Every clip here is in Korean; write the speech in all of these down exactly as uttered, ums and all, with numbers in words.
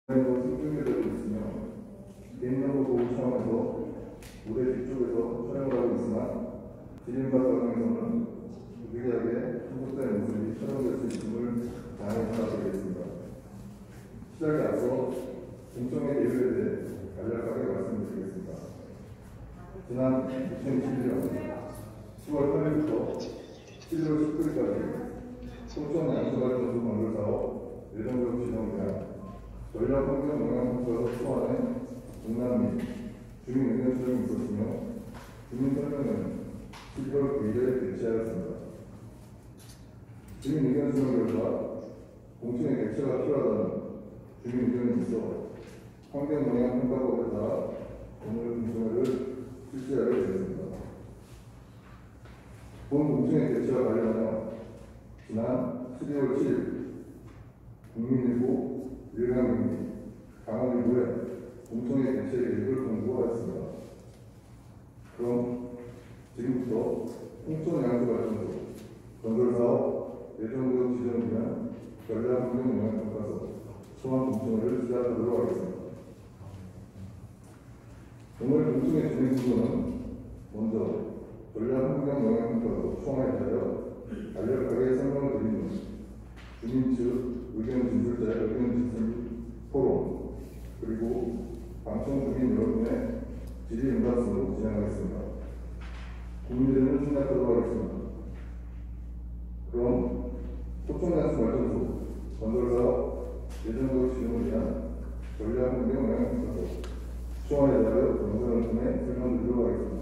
승중되고 있으며 개인정보 보호 차원에서 무대 뒤쪽에서 촬영을 하고 있으나 진행과 과정에서는 유리하게 한국사의 모습이 촬영될 수 있음을 다행히 전하드리겠습니다. 시작에 앞서 공정의 예외에 대해 간략하게 말씀드리겠습니다. 지난 이천이십일 년 시월 팔 일부터 칠월 십구 일까지 소천 양수발전소 건설 사업 예정적 지정에 대한 전략환경 영향평가서 초안에 공람 및 주민 의견 수정이 있었으며 주민 설명은 십이월 구 일에 개최하였습니다. 주민 의견 수정 결과 공청회 개최가 필요하다는 주민 의견이 있어 환경 영향 평가법에 따라 오늘 공청회를 실시하게 되었습니다. 본 공청회 개최와 관련하여 지난 십이월 칠 일 국민일보, 일간경기, 강원일보에 공청회 개최 계획을 공고하였습니다. 그럼 지금부터 홍천양수발전소 건설사업 예정구역 지정을 위한 전략환경 영향평가서 초안 공청회를 시작하도록 하겠습니다. 오늘 공청회 진행 순서는 먼저 전략환경 영향평가서 초안에 대하여 간략하게 설명을 드린 후 주민 측 의견 진술자의 의견 진술 토론 그리고 방청 주민 여러분의 질의응답으로 진행하겠습니다. 국민들은 시작하도록 하겠습니다. 그럼 소천양수발전소 건설사업 예정구역 지정을 위한 전략환경 영향평가서 초안에 대하여 영상을 통해 설명드리도록 하겠습니다.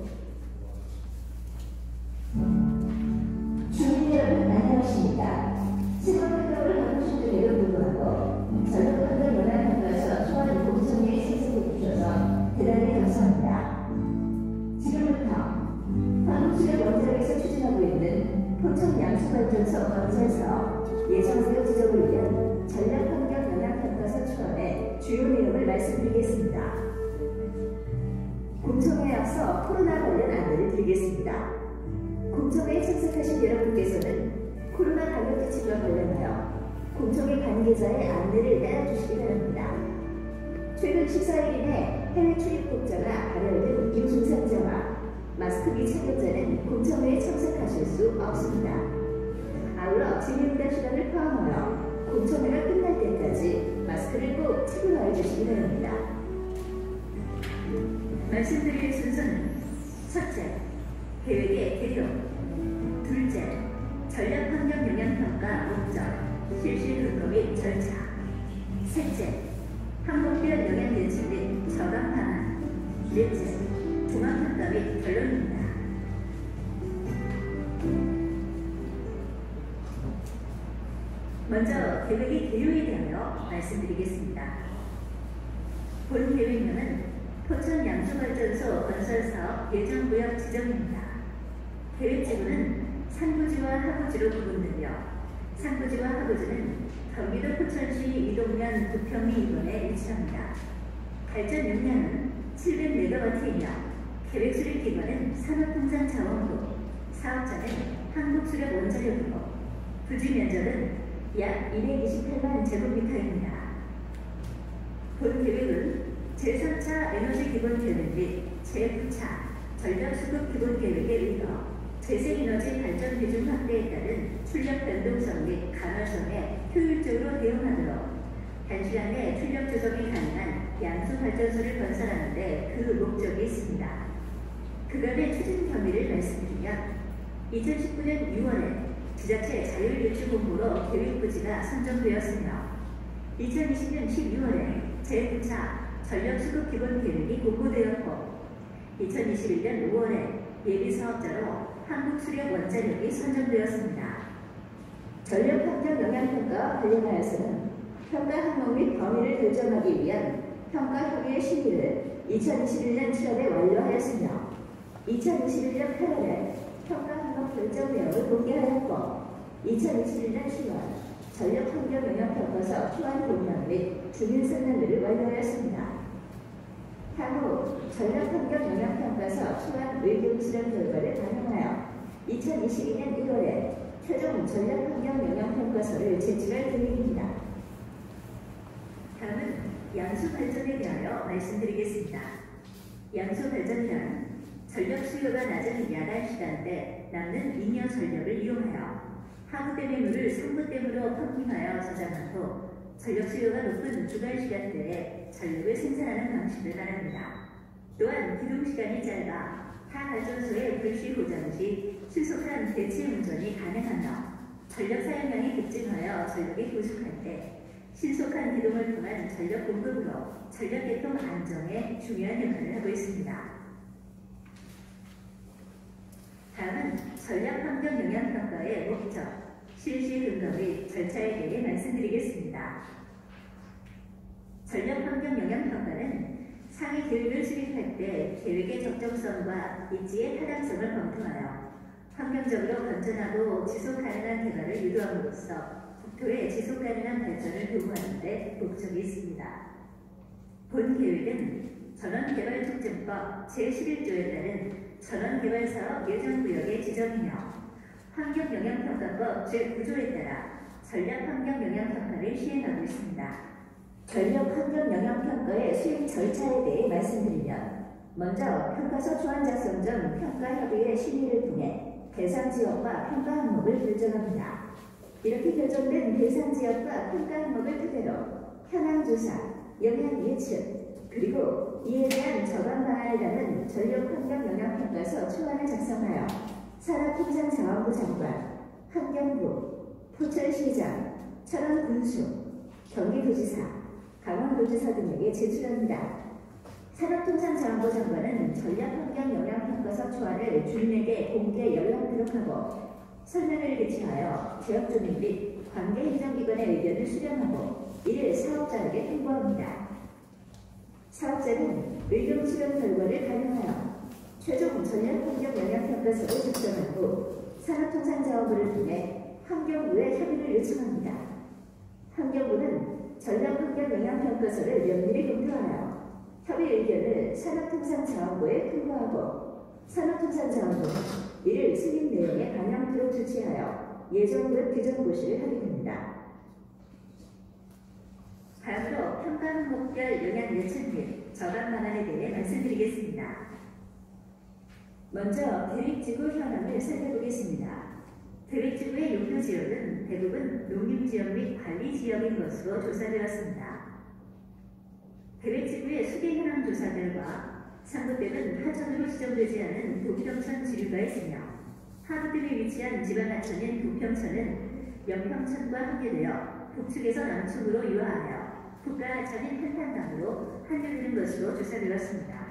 주민 여러분 안녕하십니까. 생활활동을 하고 싶음에도 불구하고 전략환경 영향평가서 초안 공청회에 참석해 주셔서 대단히 감사합니다. 지금부터 한국수력 원자력에서 추진하고 있는 포천 양수발전소 건설 사업 예정구역 지정을 위한 전략환경 영향평가서 초안의 주요 내용을 말씀드리겠습니다. 공청회에 앞서 코로나 관련 안내를 드리겠습니다. 공청회에 참석하신 여러분께서는 코로나 방역 지침과 관련하여 공청회 관계자의 안내를 따라주시기 바랍니다. 최근 십사 일 이내 해외 출입국자나 발열된 임증상자와 마스크 미착용자는 공청회에 참석하실 수 없습니다. 아울러 질의응답 시간을 포함하여 공청회가 끝날 때까지 마스크를 꼭 착용하여 주시기 바랍니다. 말씀드릴 순서는 첫째, 계획의 개요. 둘째, 전략환경 영향평가 목적, 실시 근거 및 절차. 셋째, 항목별 영향 대책 및 저감 방안. 넷째, 종합평가 및 결론입니다. 먼저 계획의 개요에 대하여 말씀드리겠습니다. 본 계획명은 포천 양수발전소 건설사업 예정구역 지정입니다. 계획지구는 상부지와 하부지로 구분되며 상부지와 하부지는 경기도 포천시 이동면 부평리 이번에 위치합니다. 발전 용량은 칠백 메가와트이며 계획 수립 기관은 산업통상자원부, 사업자는 한국수력원자력이고 부지 면적은 약 이백이십팔만 제곱미터입니다. 본 계획은 제삼 차 에너지 기본 계획 및 제구 차 전력수급 기본 계획에 의거 재생에너지 발전 비중 확대에 따른 출력 변동성 및 간헐성에 효율적으로 대응하도록 단시간에 출력 조정이 가능한 양수 발전소를 건설하는 데 그 목적이 있습니다. 그간의 추진 경위를 말씀드리면 이천십구 년 유월에 지자체 자율유치공모로 계획부지가 선정되었으며 이천이십 년 십유월에 제구 차 전력수급 기본 계획이 공고되었고 이천이십일 년 오월에 예비사업자로 한국수력원자력이 선정되었습니다. 전력환경 영향평가와 관련하여서는 평가 항목 및 범위를 결정하기 위한 평가협의회 심의를 이천이십일 년 칠월에 완료하였으며 이천이십일 년 팔월에 평가 항목 결정 내용을 공개하였고 이천이십일 년 시월 전력환경 영향평가서 초안 공람 및 주민설명회를 완료하였습니다. 향후 전략환경 영향평가서 초안 의견 수렴 결과를 반영하여 이천이십이 년 일월에 최종 전략환경 영향평가서를 제출할 계획입니다. 다음은 양수 발전에 대하여 말씀드리겠습니다. 양수 발전이란 전력 수요가 낮은 야간 시간대 남는 잉여 전력을 이용하여 하부댐의 물을 상부댐으로 펌핑하여 저장하고 전력 수요가 높은 주간 시간대에 전력을 생산하는 방식을 말합니다. 또한 기동 시간이 짧아 타 발전소의 불시 고장 시 신속한 대체 운전이 가능하며 전력 사용량이 급증하여 전력이 부족할 때 신속한 기동을 통한 전력 공급으로 전력 계통 안정에 중요한 역할을 하고 있습니다. 다음은 전략 환경 영향 평가의 목적, 실시 근거 및 절차에 대해 말씀드리겠습니다. 전략 환경 영향 평가는 상위 계획을 수립할 때 계획의 적정성과 입지의 타당성을 검토하여 환경적으로 건전하고 지속 가능한 개발을 유도함으로써 국토의 지속 가능한 발전을 도모하는 데 목적이 있습니다. 본 계획은 전원개발촉진법 제십일 조에 따른 전원개발사업 예정구역의 지정이며 환경영향평가법 제구 조에 따라 전략환경영향평가를 시행하고 있습니다. 전력환경영향평가의 수립 절차에 대해 말씀드리면 먼저 평가서 초안 작성 전 평가협의회 심의를 통해 대상 지역과 평가 항목을 결정합니다. 이렇게 결정된 대상 지역과 평가 항목을 토대로 현황 조사, 영향 예측, 그리고 이에 대한 저감 방안을 담은 전력환경영향평가서 초안을 작성하여 산업통상자원부 장관, 환경부, 포천시장, 철원군수, 경기도지사, 강원도지사 등에게 제출합니다. 산업통상자원부 장관은 전략환경영향평가서 초안을 주민에게 공개 연락 기록하고 설명회를 개최하여 지역주민 및 관계행정기관의 의견을 수렴하고 이를 사업자에게 통보합니다. 사업자는 의견 수렴 결과를 반영하여 최종 전략환경영향평가서를 작성한 후 산업통상자원부를 통해 환경부에 협의를 요청합니다. 환경부는 전략환경영향평가서를 면밀히 검토하여 협의 의견을 산업통상자원부에 통보하고 산업통상자원부는 이를 승인 내용에 반영토록 조치하여 예정구역 규정 고시를 하게 됩니다. 다음으로 평가 항목별 영향 예측 및 저감 방안에 대해 말씀드리겠습니다. 먼저 계획지구 현황을 살펴보겠습니다. 계획지구의 용도 지역은 대부분 농림지역 및 관리지역인 것으로 조사되었습니다. 계획지구의 수계 현황 조사 결과 상부댐은 하천으로 지정되지 않은 도평천 지류가 있으며 하부댐에 위치한 지방하천인 도평천은 영평천과 합류되어 북측에서 남측으로 유화하여 북가하천인 한탄강으로 합류되는 것으로 조사되었습니다.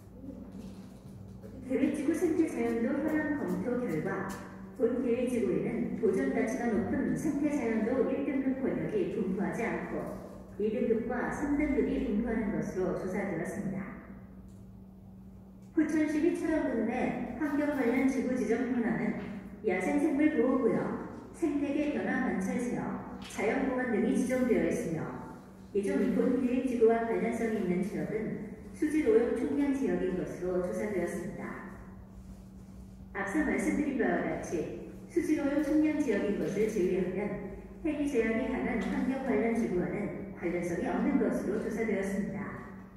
계획지구 생태자연도 현황 검토 결과 본 계획지구에는 도전 가치가 높은 생태자연도 일 등급 권역이 분포하지 않고 이 등급과 삼 등급이 분포하는 것으로 조사되었습니다. 포천시 및 철원군 내 환경 관련 지구 지정 현황은 야생생물 보호구역, 생태계 변화 관찰지역, 자연공원 등이 지정되어 있으며 이 중 본 계획지구와 관련성이 있는 지역은 수질오염 총량 지역인 것으로 조사되었습니다. 앞서 말씀드린 바와 같이 수질오염 총량 지역인 것을 제외하면 해기 제한이 강한 환경 관련 지구와는 관련성이 없는 것으로 조사되었습니다.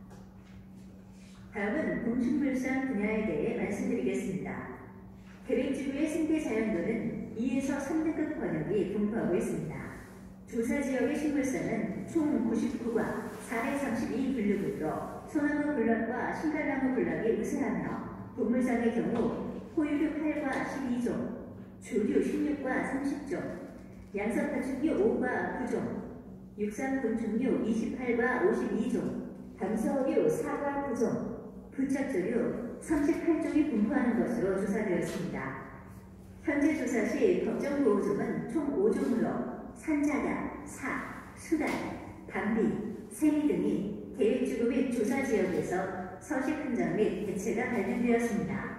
다음은 동식물상 분야에 대해 말씀드리겠습니다. 계획지구의 생태자연도는 이에서 삼 등급 권역이 분포하고 있습니다. 조사지역의 식물성은 총 구십구 과 사백삼십이 분류구로 소나무 군락과 신갈나무 군락이 우세하며 동물상의 경우 포유류 팔 과 십이 종, 조류 십육 과 삼십 종, 양서파충류 오 과 구 종, 육상곤충류 이십팔 과 오십이 종, 담서류 사 과 구 종, 부착조류 삼십팔 종이 분포하는 것으로 조사되었습니다. 현재 조사 시 법정보호종은 총 오 종으로 산자가, 사, 수달, 담비, 세미 등이 계획지구 및 조사지역에서 서식 흔적 및 개체가 발견되었습니다.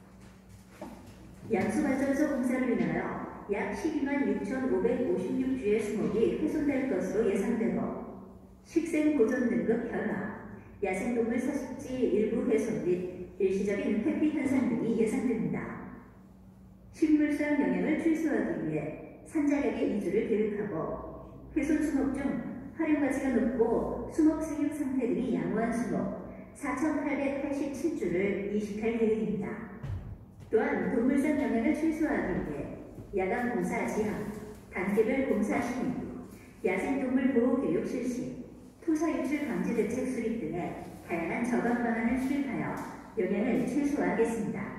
양수발전소 공사를 인하여 약 십이만 육천오백오십육 주의 수목이 훼손될 것으로 예상되고 식생 보존 등급 변화, 야생동물 서식지 일부 훼손 및 일시적인 회피 현상 등이 예상됩니다. 식물성 영향을 최소화하기 위해 산자력의 이주를 계획하고 훼손 수목 중 활용가치가 높고 수목 수육 상태 등이 양호한 수목 사천팔백팔십칠 주를 이식할 계획입니다. 또한 동물성 영향을 최소화하기 위해 야간 공사 지향, 단계별 공사 시행, 야생동물 보호 교육 실시, 토사 유출 방지 대책 수립 등의 다양한 저감 방안을 수립하여 영향을 최소화하겠습니다.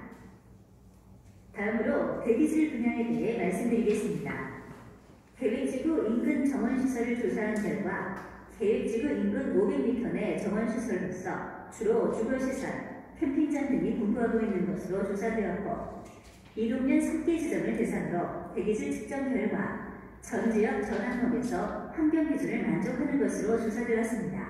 다음으로 대기질 분야에 대해 말씀드리겠습니다. 계획지구 인근 정원시설을 조사한 결과 계획지구 인근 오백 미터 내 정원시설로서 주로 주거시설, 캠핑장 등이 분포하고 있는 것으로 조사되었고 이동면 삼 개 지점을 대상으로 대기질 측정 결과 전 지역 전 항목에서 환경 기준을 만족하는 것으로 조사되었습니다.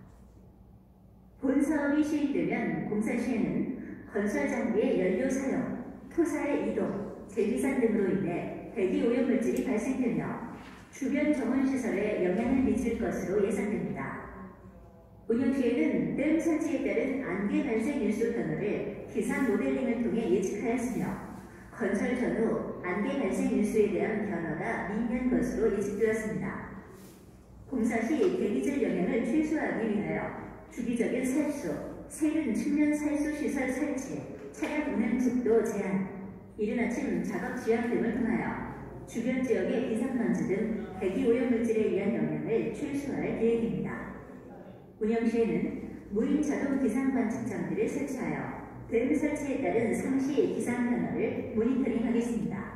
본 사업이 시행되면 공사 시에는 건설 장비의 연료 사용, 토사의 이동, 재기산 등으로 인해 대기 오염물질이 발생되며 주변 정원시설에 영향을 미칠 것으로 예상됩니다. 운영 시에는 댐 설치에 따른 안개 발생 일수 변화를 기상 모델링을 통해 예측하였으며 건설 전후 안개 발생 일수에 대한 변화가 미미한 것으로 예측되었습니다. 공사 시 대기질 영향을 최소화하기 위하여 주기적인 살수, 세륜 측면 살수 시설 설치, 차량 운행 속도 제한, 이른 아침 작업 지연 등을 통하여 주변 지역의 비상먼지 등 대기 오염물질에 의한 영향을 최소화할 계획입니다. 운영 시에는 무인 자동 기상관측장비를 설치하여 댐 설치에 따른 상시 기상 변화를 모니터링하겠습니다.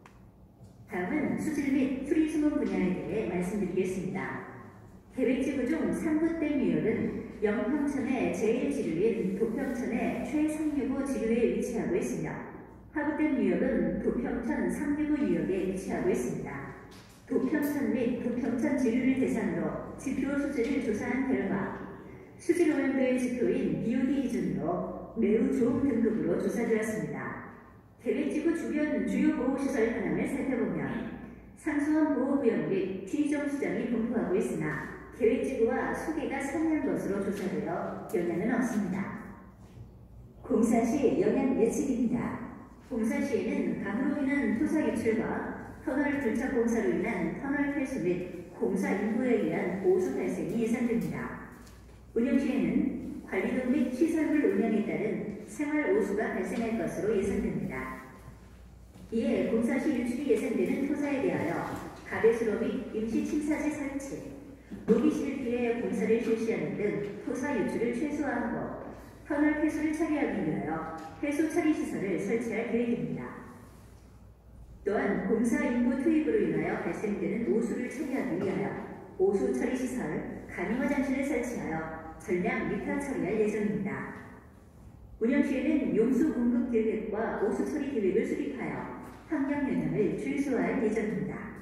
다음은 수질 및 수리수문 분야에 대해 말씀드리겠습니다. 계획지구 중 상부댐 유역은 영평천의 제일 지류인 도평천의 최상류구 지류에 위치하고 있으며 하부댐 유역은 도평천 삼류구 유역에 위치하고 있습니다. 도평천 및 도평천 지류를 대상으로 지표 수질을 조사한 결과 수질 오염도의 지표인 비오디 기준으로 매우 좋은 등급으로 조사되었습니다. 계획지구 주변 주요 보호시설 현황을 살펴보면 상수원 보호구역 및 D정수장이 분포하고 있으나 계획지구와 소개가 상이한 것으로 조사되어 영향은 없습니다. 공사 시 영향 예측입니다. 공사 시에는 강으로 인한 토사 유출과 터널 불착 공사로 인한 터널 폐수 및 공사 인구에 의한 오수 발생이 예상됩니다. 운영 시에는 관리동 및 시설물 운영에 따른 생활 오수가 발생할 것으로 예상됩니다. 이에 공사 시 유출이 예상되는 토사에 대하여 가배수로 및 임시 침사지 설치, 노비실 피해 공사를 실시하는 등 토사 유출을 최소화하고 터널 폐수를 처리하기 위하여 폐수 처리 시설을 설치할 계획입니다. 또한 공사 인구 투입으로 인하여 발생되는 오수를 처리하기 위하여 오수 처리 시설, 간이 화장실을 설치하여 전량 미타 처리할 예정입니다. 운영 시에는 용수 공급 계획과 오수 처리 계획을 수립하여 환경 영향을 최소화할 예정입니다.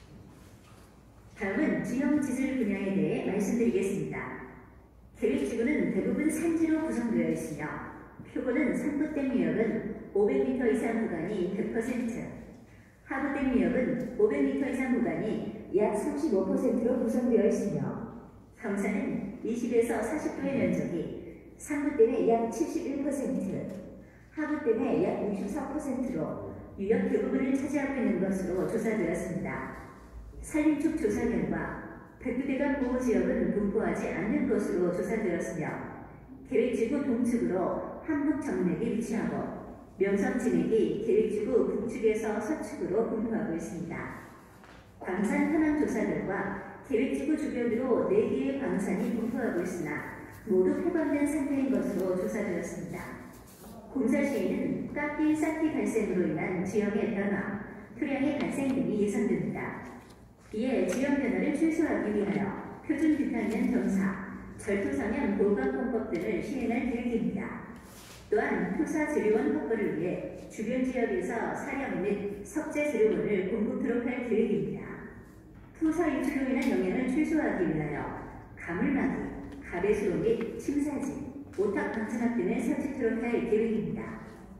다음은 지형 지질 분야에 대해 말씀드리겠습니다. 계획지구는 대부분 산지로 구성되어 있으며 표고는 상부댐 유역은 오백 미터 이상 구간이 백 퍼센트, 하부댐 유역은 오백 미터 이상 구간이 약 삼십오 퍼센트로 구성되어 있으며 평사는 이십에서 사십 도의 면적이 상부댐의 약 칠십일 퍼센트, 하부댐의 약 육십사 퍼센트로 유역 대부분을 차지하고 있는 것으로 조사되었습니다. 산림축 조사 결과 백두대간 보호지역은 분포하지 않는 것으로 조사되었으며 계획지구 동측으로 한북 정맥이 위치하고 명성 진액이 계획지구 북측에서 서측으로 분포하고 있습니다. 광산 현황 조사 결과 계획지구 주변으로 네 개의 광산이 분포하고 있으나 모두 폐광된 상태인 것으로 조사되었습니다. 공사 시에는 깎기 쌓기 발생으로 인한 지형의 변화, 토량의 발생 등이 예상됩니다. 이에 지형 변화를 최소화하기 위하여 표준 비탄면 정사, 절토사면 보강공법 등을 시행할 계획입니다. 또한 토사 재료원 확보를 위해 주변 지역에서 사령 및 석재 재료원을 공급토록 할 계획입니다. 토사 유출로 인한 영향을 최소화하기 위하여 가물막이, 가배수로 및 침사지, 오탁 방천합 등을 설치토록 할 계획입니다.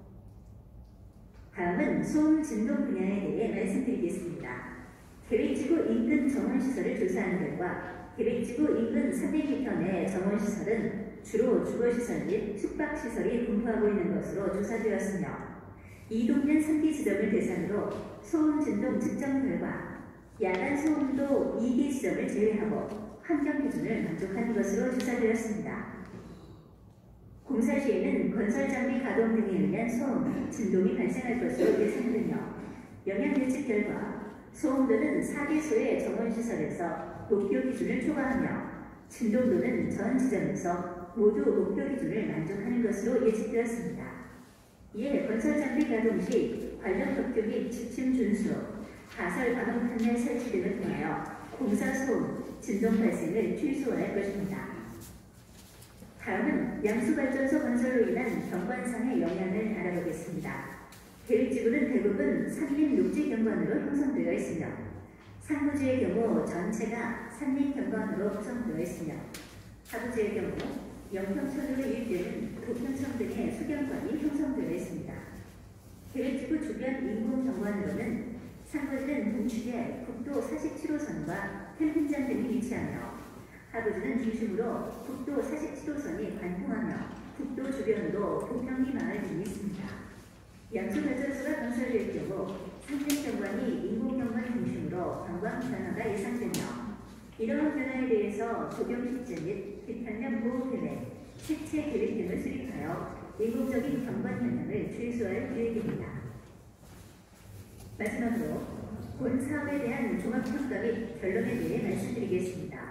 다음은 소음 진동 분야에 대해 말씀드리겠습니다. 계획지구 인근 정원시설을 조사한 결과 계획지구 인근 삼백 미터 내 정원시설은 주로 주거시설 및 숙박시설이 분포하고 있는 것으로 조사되었으며 이동면 삼 개 지점을 대상으로 소음 진동 측정 결과 야간 소음도 이 개 지점을 제외하고 환경 기준을 만족하는 것으로 조사되었습니다. 공사 시에는 건설 장비 가동 등에 의한 소음, 진동이 발생할 것으로 예상되며 영향 예측 결과 소음도는 사 개소의 정원시설에서 목표 기준을 초과하며 진동도는 전 지점에서 모두 목표 기준을 만족하는 것으로 예측되었습니다. 이에 건설 장비 가동 시 관련 법규 및 지침 준수, 가설 방음 판넬 설치 등을 통하여 공사 소음, 진동 발생을 최소화할 것입니다. 다음은 양수발전소 건설로 인한 경관상의 영향을 알아보겠습니다. 계획지구는 대부분 산림 녹지 경관으로 형성되어 있으며 상부지의 경우 전체가 산림 경관으로 구성되어 있으며 하부지의 경우 영평천으로 유입되는 도평천 등의 수경관이 형성되어 있습니다. 계획지구 주변 인공 경관으로는 상부지는 동축에 국도 사십칠 호선과 캠핑장 등이 위치하며 하부지는 중심으로 국도 사십칠 호선이 관통하며 국도 주변으로 도평리 마을 등이 있습니다. 양수발전소가 건설될 경우 산림경관이 인공경관 중심으로 경관 변화가 예상되며 이러한 변화에 대해서 조경 식재 및 비탄력 보호 계획, 색채 계획 등을 수립하여 인공적인 경관 현상을 최소화할 계획입니다. 마지막으로 본 사업에 대한 종합평가 및 결론에 대해 말씀드리겠습니다.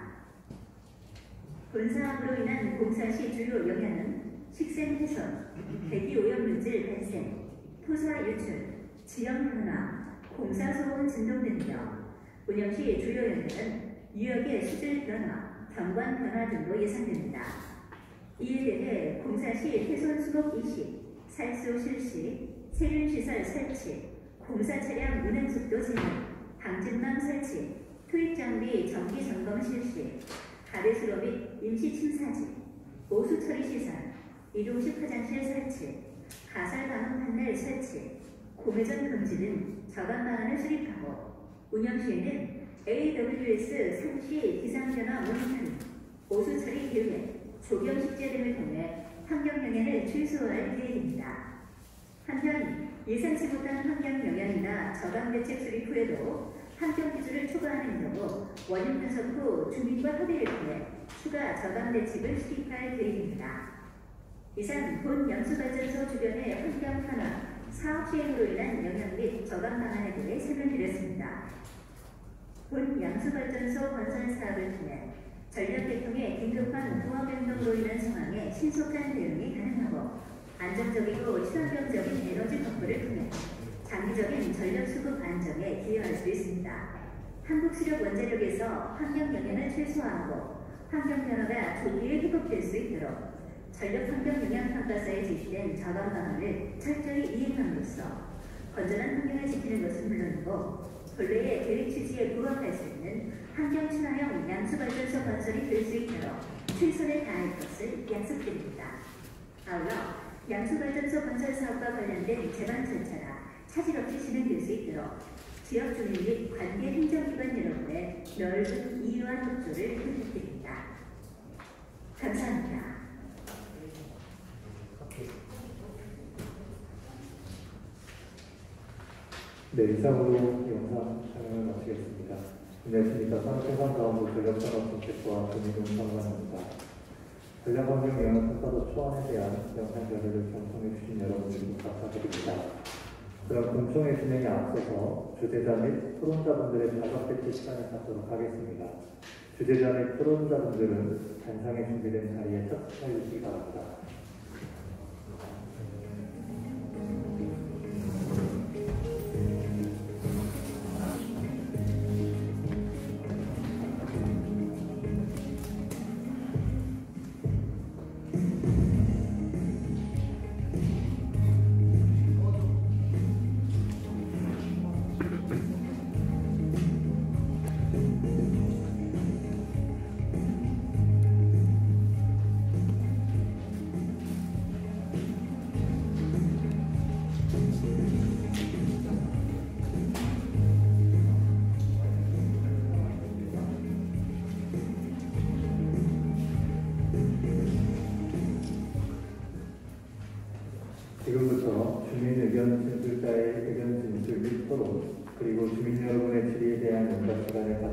본 사업으로 인한 공사 시 주요 영향은 식생 훼손, 대기 오염물질 발생, 토사 유출, 지형 변화, 공사 소음 진동 등이며 운영 시 주요 영향은 유역의 수질 변화, 경관 변화 등으로 예상됩니다. 이에 대해 공사 시 훼손 수목 이식, 살수 실시, 세륜시설 설치, 공사 차량 운행 속도 제한, 방진망 설치, 투입 장비 정기 점검 실시, 가래수로 및 임시 침사지, 오수 처리 시설, 이동식 화장실 설치, 가설 방음 판넬 설치, 공회전 금지 등 저감 방안을 수립하고 운영 시에는 에이더블유에스 상시 기상변화 모니터링, 오수 처리 계획, 조경 식재 등을 통해 환경 영향을 최소화할 계획입니다. 한편 예상치 못한 환경 영향이나 저감 대책 수립 후에도 환경 기준을 초과하는 경우 원인 분석 후 주민과 협의를 통해 추가 저감 대책을 수립할 계획입니다. 이상 본 양수발전소 주변의 환경 변화, 사업 시행으로 인한 영향 및 저감 방안에 대해 설명드렸습니다. 본 양수발전소 건설 사업을 통해 전력 계통의 긴급한 부하 변동으로 인한 상황에 신속한 대응이 가능하고 안정적이고 친환경적인 에너지 확보를 통해 장기적인 전력 수급 안정에 기여할 수 있습니다. 한국수력원자력에서 환경 영향을 최소화하고 환경 변화가 조기에 회복될 수 있도록 전력 환경 영향 평가서에 제시된 저감 방안을 철저히 이행함으로써 건전한 환경을 지키는 것은 물론이고 본래의 계획 취지에 부합할 수 있는 환경 친화형 양수발전소 건설이 될 수 있도록 최선을 다할 것을 약속드립니다. 아울러 양수발전소 건설 사업과 관련된 제반 절차가 차질 없이 진행될 수 있도록 지역 주민 및 관계 행정기관 여러분의 넓은 이유와 협조를 부탁드립니다. 감사합니다. 네, 이상으로 영상 촬영을 마치겠습니다. 안녕하십니까. 산업생산자원부 전력산업정책과 금융상관입니다. 전략환경 영향평가도 초안에 대한 영상 자료를 경청해 주신 여러분들께 감사드립니다. 그럼 공청회 진행에 앞서서 주제자 및 토론자분들의 자격 배치 시간을 갖도록 하겠습니다. 주제자 및 토론자분들은 단상에 준비된 자리에 착석해 주시기 바랍니다.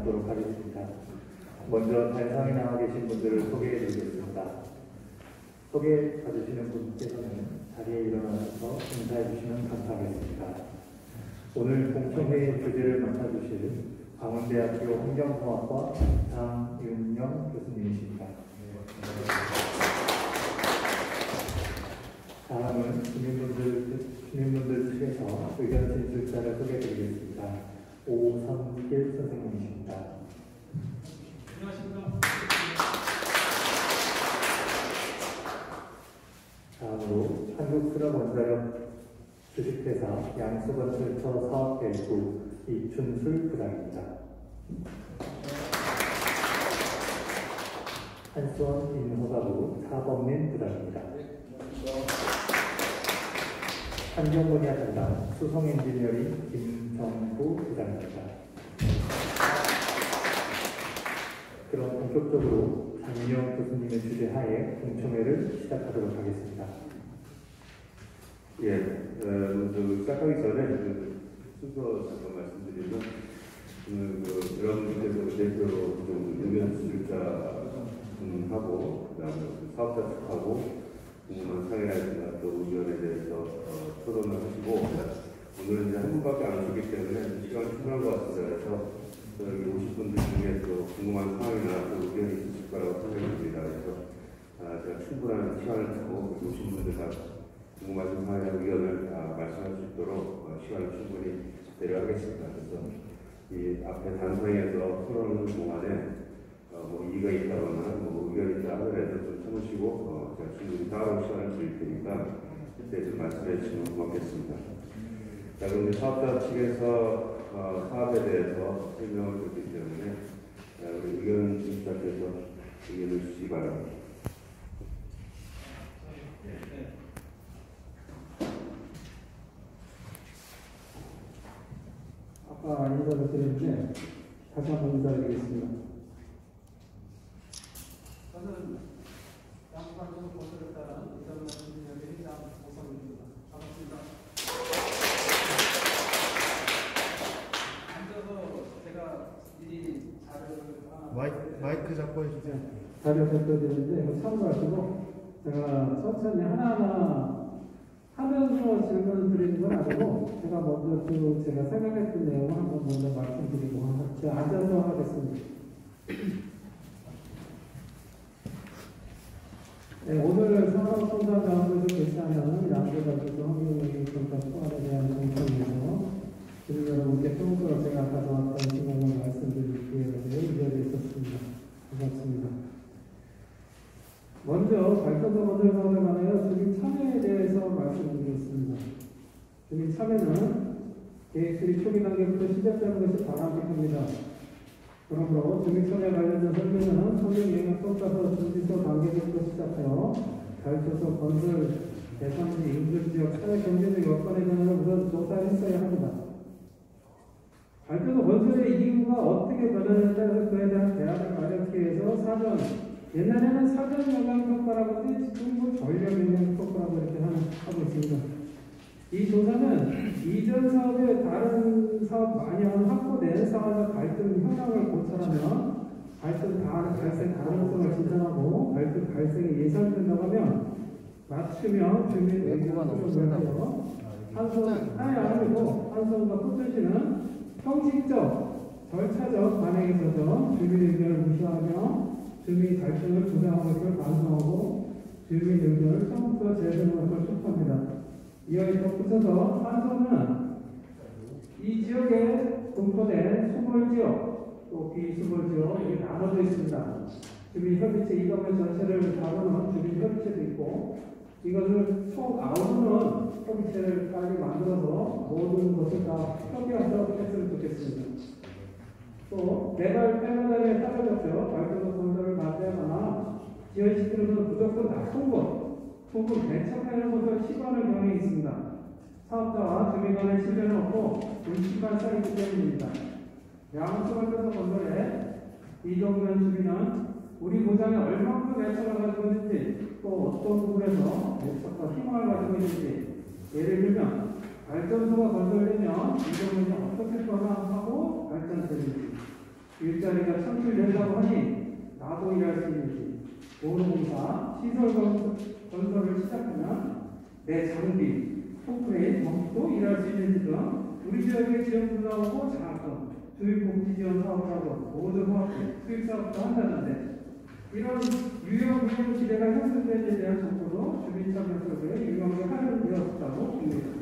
나누도록 하겠습니다. 먼저 단상에 나와 계신 분들을 소개해 드리겠습니다. 소개해 주시는 분께서는 자리에 일어나셔서 인사해 주시면 감사하겠습니다. 오늘 공청회의 주제를 맡아주실 강원대학교 환경공학과 장윤영 교수님이십니다. 다음은 주민분들, 주민분들 측에서 의견 진술자를 소개해 드리겠습니다. 오선길 선생님이십니다. 안녕하십니까. 다음으로 한국수력원자력 주식회사 양수건설처 사업계획부 이춘술 부장입니다. 한수원 인허가부 사법민 부장입니다. 환경분야 담당 수성엔지니어링 김정부 부장입니다. 그럼 본격적으로 장윤영 교수님의 주제하에 공청회를 시작하도록 하겠습니다. 예, 어, 먼저 시작하기 전에 그 순서 잠깐 말씀드리면 오늘 그 여러분들께서 대표로 좀 의견 수출자 분하고 그다음에 그 사업자 측하고 궁금한 사회라든가 또 의견에 대해서 어, 토론을 하시고 오늘은 이제 한 분밖에 안 오셨기 때문에 시간이 충분한 것 같습니다. 그래서 여기 오신 분들 중에 또 궁금한 상황이나 또 의견이 있으실 거라고 생각이 듭니다. 그래서 아, 제가 충분한 시간을 두고 오신 분들 다 궁금하신 사항이나 의견을 다 말씀할 수 있도록 어, 시간을 충분히 내려가겠습니다. 그래서 이 앞에 단상에서 토론하는 동안에 어, 뭐 이의가 있다거나 뭐 의견이 있다 하더라도 좀 참으시고 어, 제가 충분히 따로 시간을 드릴 테니까 그때 좀 말씀해 주시면 고맙겠습니다. 자, 그럼 이제 사업자 측에서 어, 사업에 대해서 설명을 드렸기 때문에 자, 우리 의견 진술자께서 의견을 주시기 바랍니다. 아까 인사를 드렸는데 다시 한번 인사드리겠습니다. 저는 양수관청 건설에 따른 의정부 주민연대 회장 오성입니다. 반갑습니다. 앉아서 제가 미리 자료를 하나 마이크, 마이크 잡고 해주세요. 자료 발표드리는데 이거 참고하시고 제가 천천히 하나하나 하면서 질문을 드리는 건 아니고 제가 먼저 그 제가 생각했던 내용을 한번 먼저 말씀드리고 제가 앉아서 하겠습니다. 네, 오늘 산업통상 가운데서 개최하는 양조자주도 환경영향 평가 포함에 대한 공청회에서 주민 여러분께 평소에 제가 가져왔던 신경을 말씀드릴 기회가 이 자리에 있었습니다. 반갑습니다. 먼저 발전소 건설 사업에 관하여 주민 참여에 대해서 말씀드리겠습니다. 주민 참여는 계획수립 초기 단계부터 시작되는 것이 바람직합니다. 그러므로 주민 참여 관련된 설명은 환경영향평가서 준비소 단계부터 시작하여 발전소 건설, 대상지, 인근지역, 사회 경제적 여건에 관하여 우선 조사했어야 합니다. 발전소 건설의 이유가 어떻게 변하느냐에 따라서 그에 대한 대안을 마련하기 위해서 사전, 옛날에는 사전 영향평가라고 했지 지금 뭐 전력 영향평가라고 이렇게 하고 있습니다. 이 조사는 이전 사업에 다른 사업 많이 하는 확보된 사업과 갈등 현황을 고찰하며 갈등 발생 가능성을 진단하고 갈등 발생이 예상된다고 하면 맞추며 주민 의견을 수렴하여 한손 아예 아니고 한손과 끝없이는 형식적 절차적 반응에 있어서 주민 의견을 무시하며 주민 갈등을 조장하는 것을 반성하고 주민 의견을 처음부터 재생하는 것을 촉구합니다. 이어서 붙여서 한손은 이 지역에 분포된 수몰지역 또 비수몰지역 이게 나눠져 있습니다. 주민협의체 이 건물 전체를 다루는 주민협의체도 있고 이것을 총 아우르는 협의체를 빨리 만들어서 모든 것을 다 협의해서 했으면 좋겠습니다. 또 개발 패러다임에 따라서 발전소 건설을 반대하거나 지연시키는 것은 무조건 나쁜 것 혹은 대처하는 것을 시도하는 경향이 있습니다. 사업자와 주민 간의 신뢰는 없고 불신만 쌓이기 때문입니다. 양수발전소 건설에 이동면 주민은 우리 고장에 얼마큼 애착을 가지고 있는지 또 어떤 부분에서 애착과 희망을 가지고 있는지 예를 들면 발전소가 건설되면 이동면이 어떻게 변화하고 발전되는지 일자리가 창출된다고 하니 나도 일할 수 있는지, 도로공사, 시설 건설을 시작하면 내 장비, 포크레인, 덤프도 일할 수 있는지 등 우리 지역의 지원도 나오고 장학금, 주민복지 지원 사업하고 모든 사업들, 수익 사업도 한다는데 이런 유형 유형 기대가 형성된 데 대한 정보도 주민 참여 속에 유형에 활용되었다고 봅니다.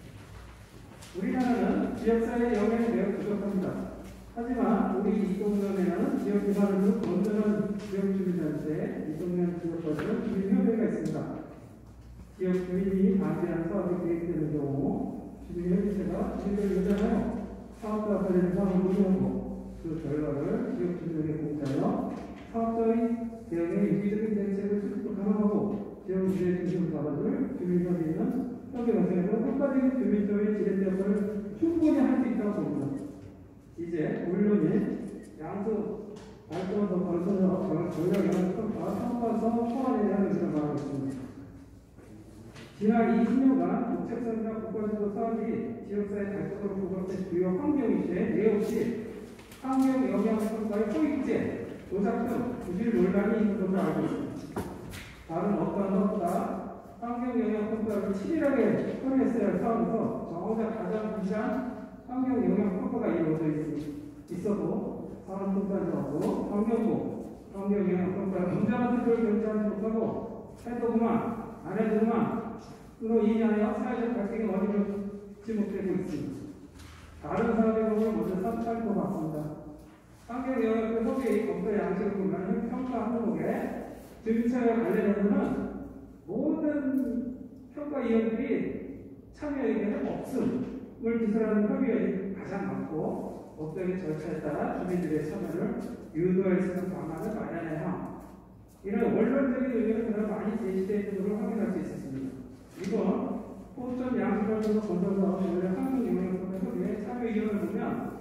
우리나라는 지역사회 영향이 매우 부족합니다. 하지만 우리 이동면에는 지역 기반으로 건전한 지역 주민단체, 이동면 지역과는 주민협의회가 있습니다. 지역 주민이 반대하는 사업이 계획되는 경우 주민협의회가 주민을 요청하여 사업과 관련된 사업을 논의하고 그 결과를 지역 주민에게 공개하여 사업자의 대응에 유기적인 대책을 수립 가능하고 지역 주민의 중심 가반을 주민협의회는 협의 과정에서 효과적인 주민조의 지렛대 역할을 충분히 할 수 있다고 봅니다. 이제 물론이 양수 발전소 건설업 전략이라는 평가 평가서 초안에 대한 의견을 말하겠습니다. 지난 이십 년간 국책선이나 국가지도 사업이 지역사회 발전으로 부각된 주요 환경 이슈에 예외 없이 환경 영향 평가의 소익제, 조작 등 부실 논란이 있는 것으로 알고 있습니다. 다른 어떠한 것보다 환경 영향 평가를 치밀하게 처리했어야 할 상황에서 정작 가장 비싼 환경 영향 평가가 이루어져 있어도 사람 평가자하고 환경부 환경 영향 평가를 문제한 뜻을 견지하지 못하고 해도 그만 안 해도 그만으로 인하여 사회적 갈등이 어디로 지목되고 있습니다. 다른 사업의 경우를 먼저 살펴 봤습니다. 환경 영향 평가의 검토 양식을 보면 평가 항목에 주민사회와 관련해서는 모든 평가위원들이 참여 의견을 없음을 기술하는 협의회가 가장 많고 법적인 절차에 따라 주민들의 참여를 유도할 수 있는 방안을 마련해야 함. 이런 원론적인 의견을 그다음 많이 제시되어 있는 것을 확인할 수 있었습니다. 이번 포천 양수발전소 건설사업 환경영향평가 참여 의견을 보면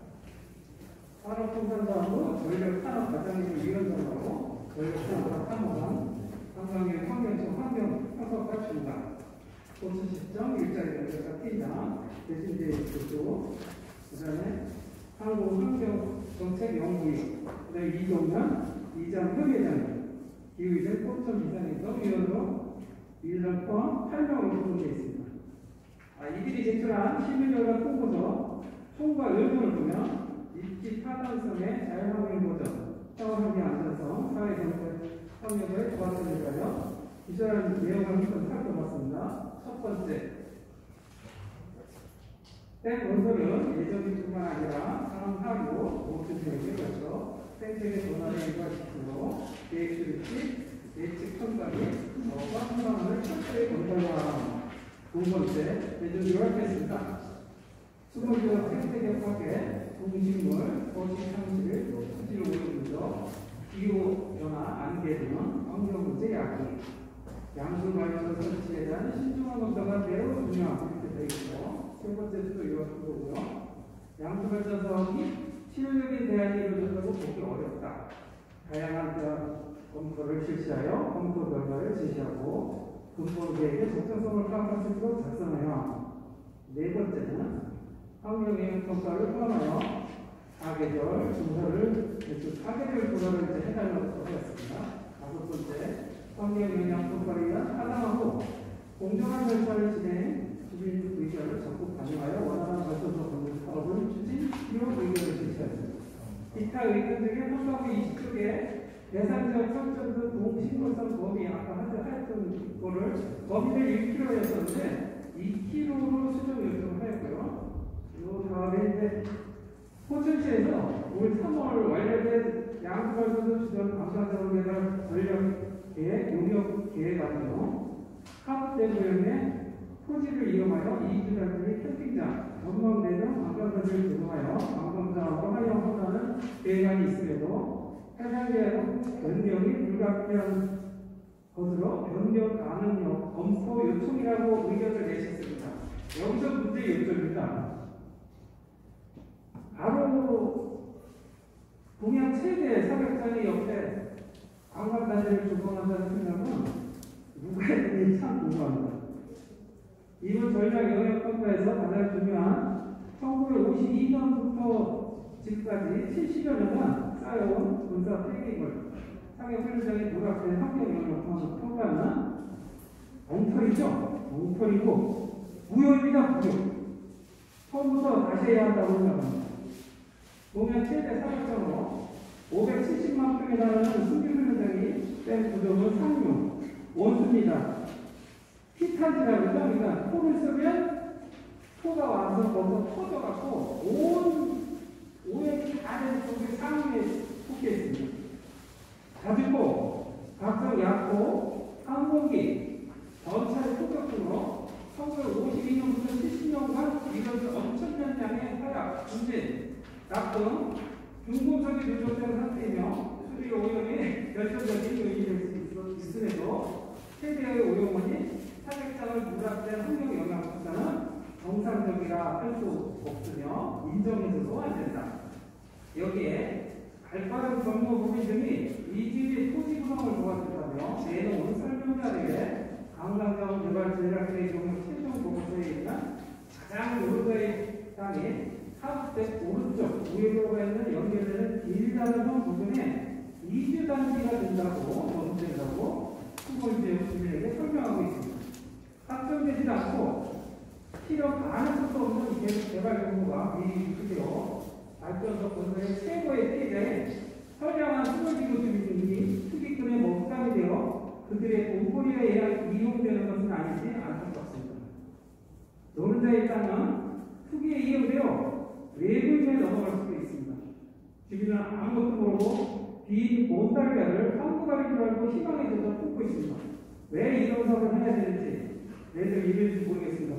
산업통상사하고 전력 산업 과장님을 위원장하고 전력 산업 사무관 관광의 환경청 환경 평가과 중간, 포천 시청 일자리 연결사 팀장, 대신제 교수, 그 다음에 한국환경정책연구위, 그 다음에 이동현 이장 협의회장님, 기후위생 포천 비상행동 위원으로 일정 포함 팔 명으로 구성되어 있습니다. 아, 이들이 제출한 시민들과 통보서 총과 의견을 보면 입지 타당성의 자연환경 보전, 사회환경 안전성, 사회경제 환경을 도와주기 위하여 이러한 내용을 한번 살펴봤습니다. 첫 번째, 땡 건설은 예정뿐만 아니라 상황 하루 모든 세력에 걸쳐 생태계 변화를 일관시키고 계획 수립시 예측 평가 및 어떤 상황을 철저히 건설하라. 두 번째, 예정으로 하겠습니다. 수목지역 생태계 파괴, 동식물, 도시 상실, 수질 오염 기후변화 안개 등 환경문제 야기, 양수발전 설치에 대한 신중한 검토가 매우 중요한 이렇게 되어 있고, 세 번째도 이런 거고요. 양수발전 사업이 실효적인 대안이 이루어졌다고 보기 어렵다. 다양한 검토를 실시하여 검토 결과를 제시하고 근본 계획의 적정성을 파악할 수 있도록 작성하여, 네 번째는 환경영향 평가를 포함하여 사계절 조사를 사계절 조사를 이제 해달라고 하였습니다. 다섯 번째, 환경영향 평가를 위한 타당하고 공정한 절차를 진행, 주민 의견을 적극 반영하여 원활한 발전소 건설 사업을 추진, 필요 의견을 제시하였습니다. 기타 의견 중에 평가부 이십 쪽에 대상지역 설정 등 동식물성 범위 아까 하였던 거를 범위를 일 킬로미터였었는데 이 킬로미터로 수정 요청을 하였고요. 이 다음에 이제 포천시에서 올 삼월 완료된 양수발전소 주전 방사능 개발 전력 계획 용역 계획안으로 카프대 소형의 토지를 이용하여 이주단지 캠핑장, 전망대 등 관광사를 제공하여 관광사업으로 활용한다는 계획안이 있음에도 해상계획은 변경이 불가피한 것으로 변경 가능 검토 요청이라고 의견을 내셨습니다. 여기서 문제 요점입니다. 바로 동양 최대 사격장의 옆에 관광단지를 조성한다는 생각은 누가 했는지 참 궁금합니다. 이번 전략 영역평가에서 가장 중요한 천구백오십이 년부터 지금까지 칠십여 년간 쌓여온 군사 폐기물, 상해 훈련장의 누락된 환경 영향을 평가하는 엉터리죠. 엉터리고 무효입니다. 무효. 처음부터 다시 해야 한다고 생각합니다. 보면 최대 사격장으로 오백칠십만 평에 달하는 승비 훈련장이 뺀 구조물 상류, 원수입니다. 피탄지라고 하죠. 그러니까 포를 쓰면 포가 와서 거기서 터져갖고 온 오행이 다 된 쪽에 상위에 속해 있습니다. 자주포, 각종 약포, 항공기, 전차의 포격 등으로 천구백오십이 년부터 칠십 년간 이것을 엄청난 양의 화약, 분진, 낙등, 중금속이 누적된 상태이며 수리 오염이 결정적인 요인이 있음에도 최대의 오염원이 사격장을 누락된 환경 영향 수사는 정상적이라 할 수 없으며 인정해서도 안 된다. 여기에 발빠른 경로 부분 등이 이집의 토지 구성을 도와준다며 내놓은 설명자에게 강강자원 개발 전략의 경우 최종 보고서에 있는 가장 오른쪽의 땅이 하부대 오른쪽 우회로가 있는 연결되는 길다른 부분에 이주 단지가 된다고 논된다고 후보지역 주민에게 설명하고 있습니다. 확정되지 않고 필요 반을 수도 없는 개발 경우가 미리 크게요. 발전소 건설의 최고의 피해자인 선량한 수도지구 주민들이 투기꾼의 먹방이 되어 그들의 돈벌이에 의해 이용되는 것은 아니지 않을 것 같습니다. 노른자의 땅은 투기에 이용되어 외부인에 넘어갈 수도 있습니다. 주민은 아무것도 모르고 빈 보따리를 한국알인 줄 알고 희망에 젖어 품고 있습니다. 왜 이런 사업을 해야 되는지 왜들 이럴지 모르겠습니다.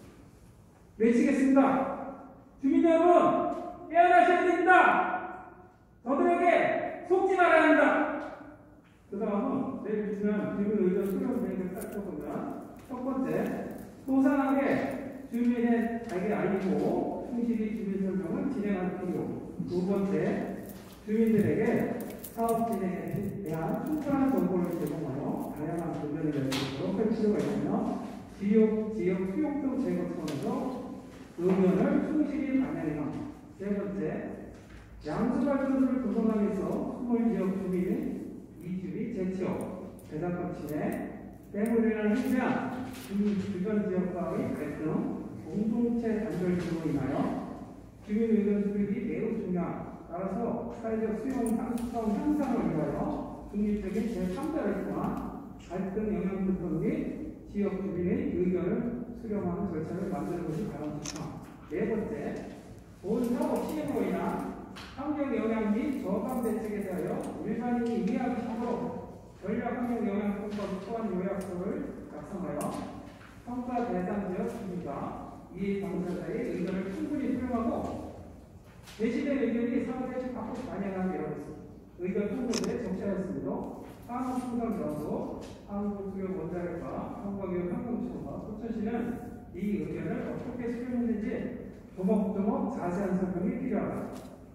외치겠습니다. 주민 여러분, 깨어나셔야 됩니다. 저들에게 속지 말아야 합니다. 그 다음은 내일 보시면 주민 의견 수렴 계획을 살펴보면 첫 번째, 소상하게 주민에게 알리고 충실히 주민 설명을 진행하는 필요. 두 번째, 주민들에게 사업 진행에 대한 충분한 정보를 제공하여 다양한 도전을 열리도록 할 필요가 있으며 지역, 지역 수용성 제거 차원에서 의견을 충실히 반영합니다. 세 번째, 양수발전소를 구성하면서 스몰 지역 주민의 이주비 재취업, 배당금 침해, 때문에 행장, 주변 지역과의 갈등, 공동체 단절 등으로 인하여 주민 의견 수립이 매우 중요합니다. 따라서 사회적 수용 상수성 향상을 위하여 중립적인 제삼자를 통한 갈등 영향 분석 및 지역 주민의 의견을 수렴하는 절차를 만드는 것이 바람직합니다. 네 번째, 본 사업 시행으로 인한 환경 영향 및 저감 대책에 대하여 일반인이 이해하기 쉽도록 전략 환경 영향 평가 또한 요약서를 작성하여 평가 대상 지역 주민과 이해 당사자의 의견을 충분히 수렴하고 제시된 의견이 사업에 바꿔 반영하게 되어 있습니다. 의견 통보에 적시하였습니다. 산업통상자도 한국수교 원자력과 한국교육 환경청과 포천시는 이 의견을 어떻게 수렴했는지 조목조목 자세한 설명이 필요합니다.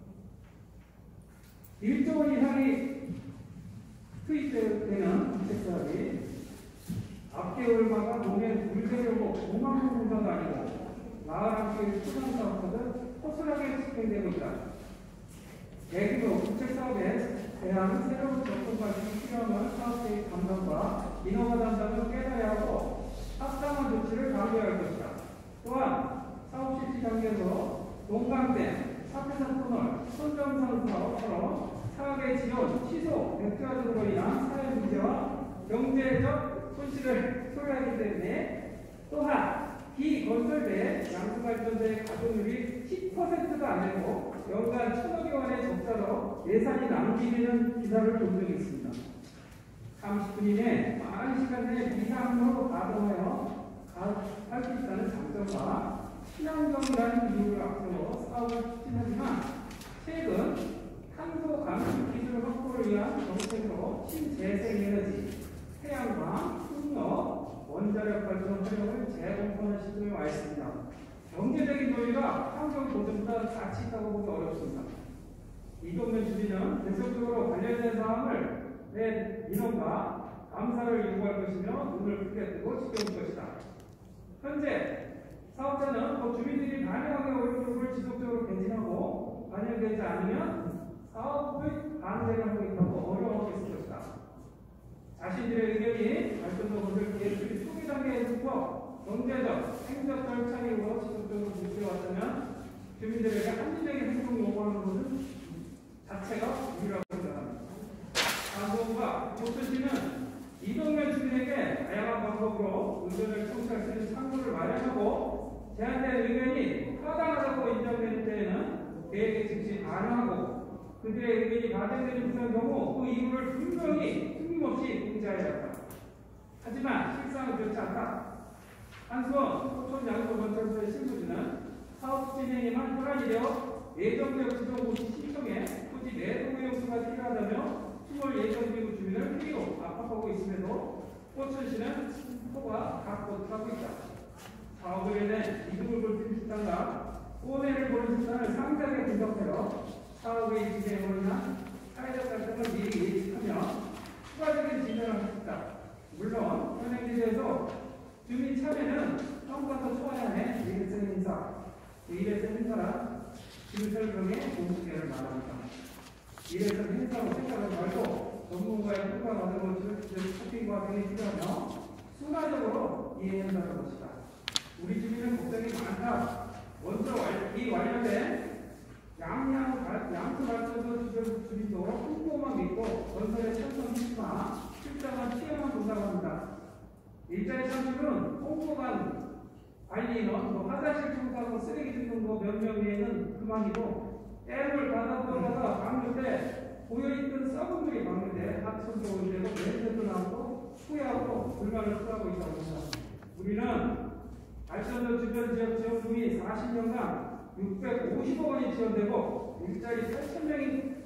일조 원 이상이 투입되는 정책사업이 앞개월마다 농해 물대려고 오만 원 공사가 아니고 마을 함께 수상사업자들 허술하게 집행되고 있다. 대규모 국책사업에 대한 새로운 접근 방식이 필요한 사업계획 감독과 인허가 담당을 깨달아야 하고 합당한 조치를 강구해야 할 것이다. 또한 사업 실시 단계에서 동강댐, 사태산 터널, 선정선 사업처럼 사업의 지원, 취소, 백지화 등으로 인한 사회 문제와 경제적 손실을 초래하기 때문에 또한 비건설대 양수발전소의 가동률이 십 퍼센트가 안 되고 연간 천억여 원의 적자로 예산이 낭비되는 기사를 본 적이 있습니다. 삼십 분 이내 빠른 시간 내에 비상으로 가동하여 할 수 있다는 장점과 친환경이라는 이유를 앞세워 사업을 추진하지만 최근 탄소 감축 기술 확보를 위한 정책으로 신재생에너지, 태양광, 풍력, 원자력 발전 활용을 재검토하는 시점에 와 있습니다. 경제적인 논리가 환경 보전보다 같이 있다고 보기 어렵습니다. 이동면 주민은 계속적으로 관련된 사항을 내 민원과 감사를 요구할 것이며 눈을 크게 뜨고 지켜볼 것이다. 현재 사업자는 더 주민들이 다양하게 어려운 요구를 지속적으로 개진하고 반영되지 않으면 사업의 반대를 하고 있다고 어려워하고 있을 것이다. 자신들의 의견이 발전도 건설 계획의 초기 단계에서부터 경제적, 행정 절차이고 지속적으로 묵혀왔다면 주민들에게 합리적인 행동 요구하는 것은 자체가 우리라고 생각합니다. 강동과 보천시는 이동면 주민에게 다양한 방법으로 의견을 청취할 수 있는 창구를 마련하고 제한된 의견이 타당하다고 인정될 때에는 계획에 즉시 반영하고 그들의 의견이 반영되는 경우 그 이유를 분명히 틀림없이 공지해야 한다. 하지만 실상은 그렇지 않다. 한수원 포천 양도건설소의 신부지는 사업 진행에만 혈안이 되어 예정지역 지정고시 신청에 굳이 내도 의용수가 필요하다며 시월 예정지구 주민을 회의로 압박하고 있음에도 포천시는 포가 각곳하고 있다. 사업을 해낸 이득을 볼 집단과 꼬매를 보는 집단을 상세하게 분석해서 사업의 진행으로 인한 사회적 갈등을 미리 예측하며 추가적인 진전을 할 수 있다. 물론 현행지대에서 주민 참여는 처음부터 초안에 일회성 행사, 일회성 행사란 주민들 중에 공수계를 말합니다. 일회성 행사로 생각하지 말고 전문가의 평가 과정을 채팅 과정이 필요하며 순화적으로 이행한다는 것이다. 우리 주민은 걱정이 많다. 먼저 이 관련된 양양 양수 발전소 주변 주민도 홍보만 믿고 건설에 찬성했지만 실장은 피해만 본다고 합니다. 일자리 창출은 홍보관 관리 인원, 뭐 화장실 청소하고 쓰레기 줍는 거 몇 명 외에는 그만이고 댐을 받아보다가 방류 때 고여있던 썩은 물이 방류돼 하천도 오되고 냄새도 나고 후회하고 불만을 표하고 있다고 합니다. 우리는 발전소 주변 지역 지원금이 사십 년간 육백오십억 원이 지원되고 일자리 팔천 명이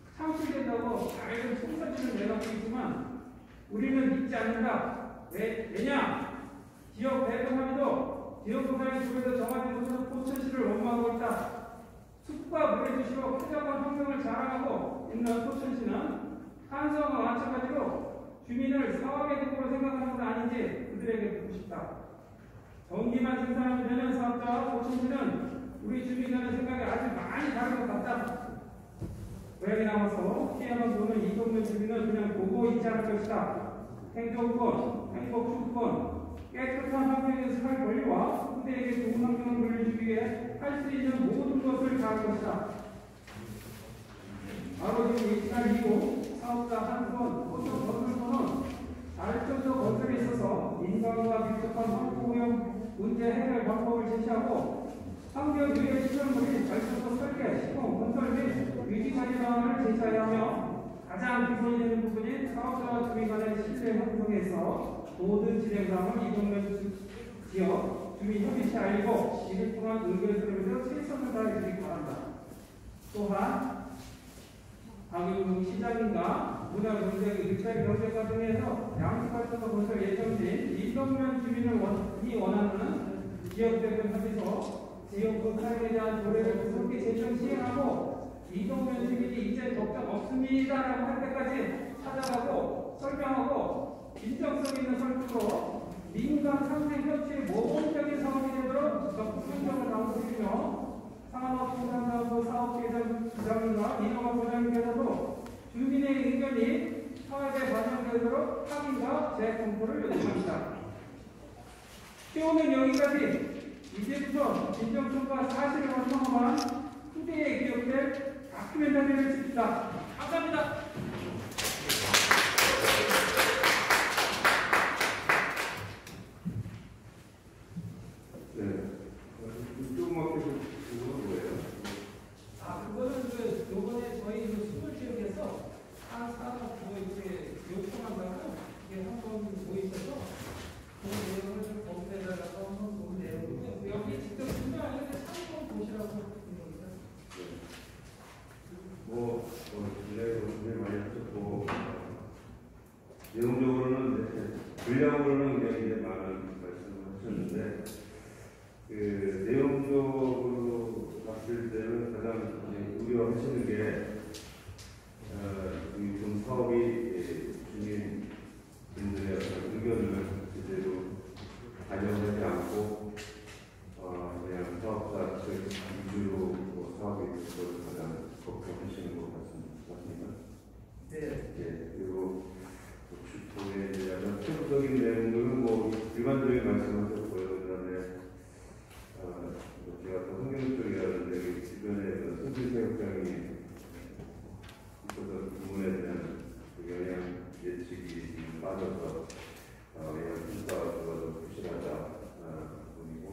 창출된다고 밝은 총사진을 내놓고 있지만 우리는 믿지 않는다. 왜? 왜냐? 지역 배분함에도 지역 구상의 주변에서 정화된 곳은 포천시를 원망하고 있다. 숲과 물의 주시로 쾌적한 환경을 자랑하고 있는 포천시는 탄성과 마찬가지로 주민을 사업의 도구로 생각하는 건 아닌지 그들에게 묻고 싶다. 전기만 생산하면 되는 사업자와 포천시는 우리 주민들의 생각이 아주 많이 다른 것 같다. 고향에 남아서 피해만 보는 이동면 주민은 그냥 보고 있지 않을 것이다. 행정권, 행복주권, 깨끗한 환경에서 살 권리와 후대에게 좋은 환경을 돌려주기 위해 할 수 있는 모든 것을 다할 것이다. 바로 지금 이 시간 이후 사업자 한수원 포천 건설소는 발전소 건설에 있어서 인간과 밀접한 환경오염 문제 해결 방법을 제시하고 환경 유해 시설물인 발전소 설계, 시공, 건설 및 유지 관리 방안을 제시해야 하며 가장 기본이 되는 부분인 사업자와 주민 간의 신뢰 형성에서 모든 진행 사항을 이동면 지역 주민 협의체 알리고 이를 통한 의견 수렴에서 최선을 다해주기 바란다. 또한 박용동 시장인가 문화경제 일자리 경제 과정에서 양수발전소 건설 예정지인 이동면 주민을 원이 원하는 지역대표 협의소 지역 건설에 대한 조례를 구속히 제정 시행하고 이동면 주민이 이제 걱정 없습니다라고 할 때까지 찾아가고 설명하고 진정성 있는 설득으로 민간 상생 협치의 모범적인 사업이 되도록 적극적으로 나서주며 산업통상사업부 사업계장과 인허가보장께서도 주민의 의견이 사업에 반영되도록 확인과 재검토를 요청합니다. 키우는 여기까지 이제부터 진정성과 사실을 완성한 후대에 기록될 다큐멘터리를 찍습니다. 감사합니다. 네. 조그맣게 그거는 뭐예요? 아, 그거는 그 요번에 저희 그 수물 지역에서 한 사람 뭐 이렇게 요청한다고 이게 한번 모이셔서 그 내용을 좀 검토해달라고 한번 본 내용인데 여기 직접 설명하는데 참고 보시라고 합니다. 뭐, 뭐, 굉장히 굉장히 많이 하셨고, 내용적으로는, 이제, 분량으로는 굉장히 이제 많은 말씀을 하셨는데, 그, 내용적으로 봤을 때는 가장 우려하시는 게, 어, 이 좀 사업이 주민분들의 어떤 의견을 제대로 반영하지 않고, 어, 그냥 사업자 측 위주로 뭐 사업이 있는 것을 가장 거기에 이제 약간 세부적인 내용들은 뭐 일반적인 말씀하셨고요. 그다음에 어, 제가 또 환경 쪽이라는데 주변에 선진 사육장이 있어서 그 부분에 대한 영향 예측이 빠져서 어, 영향 평가가 좀 부실하다 부분이고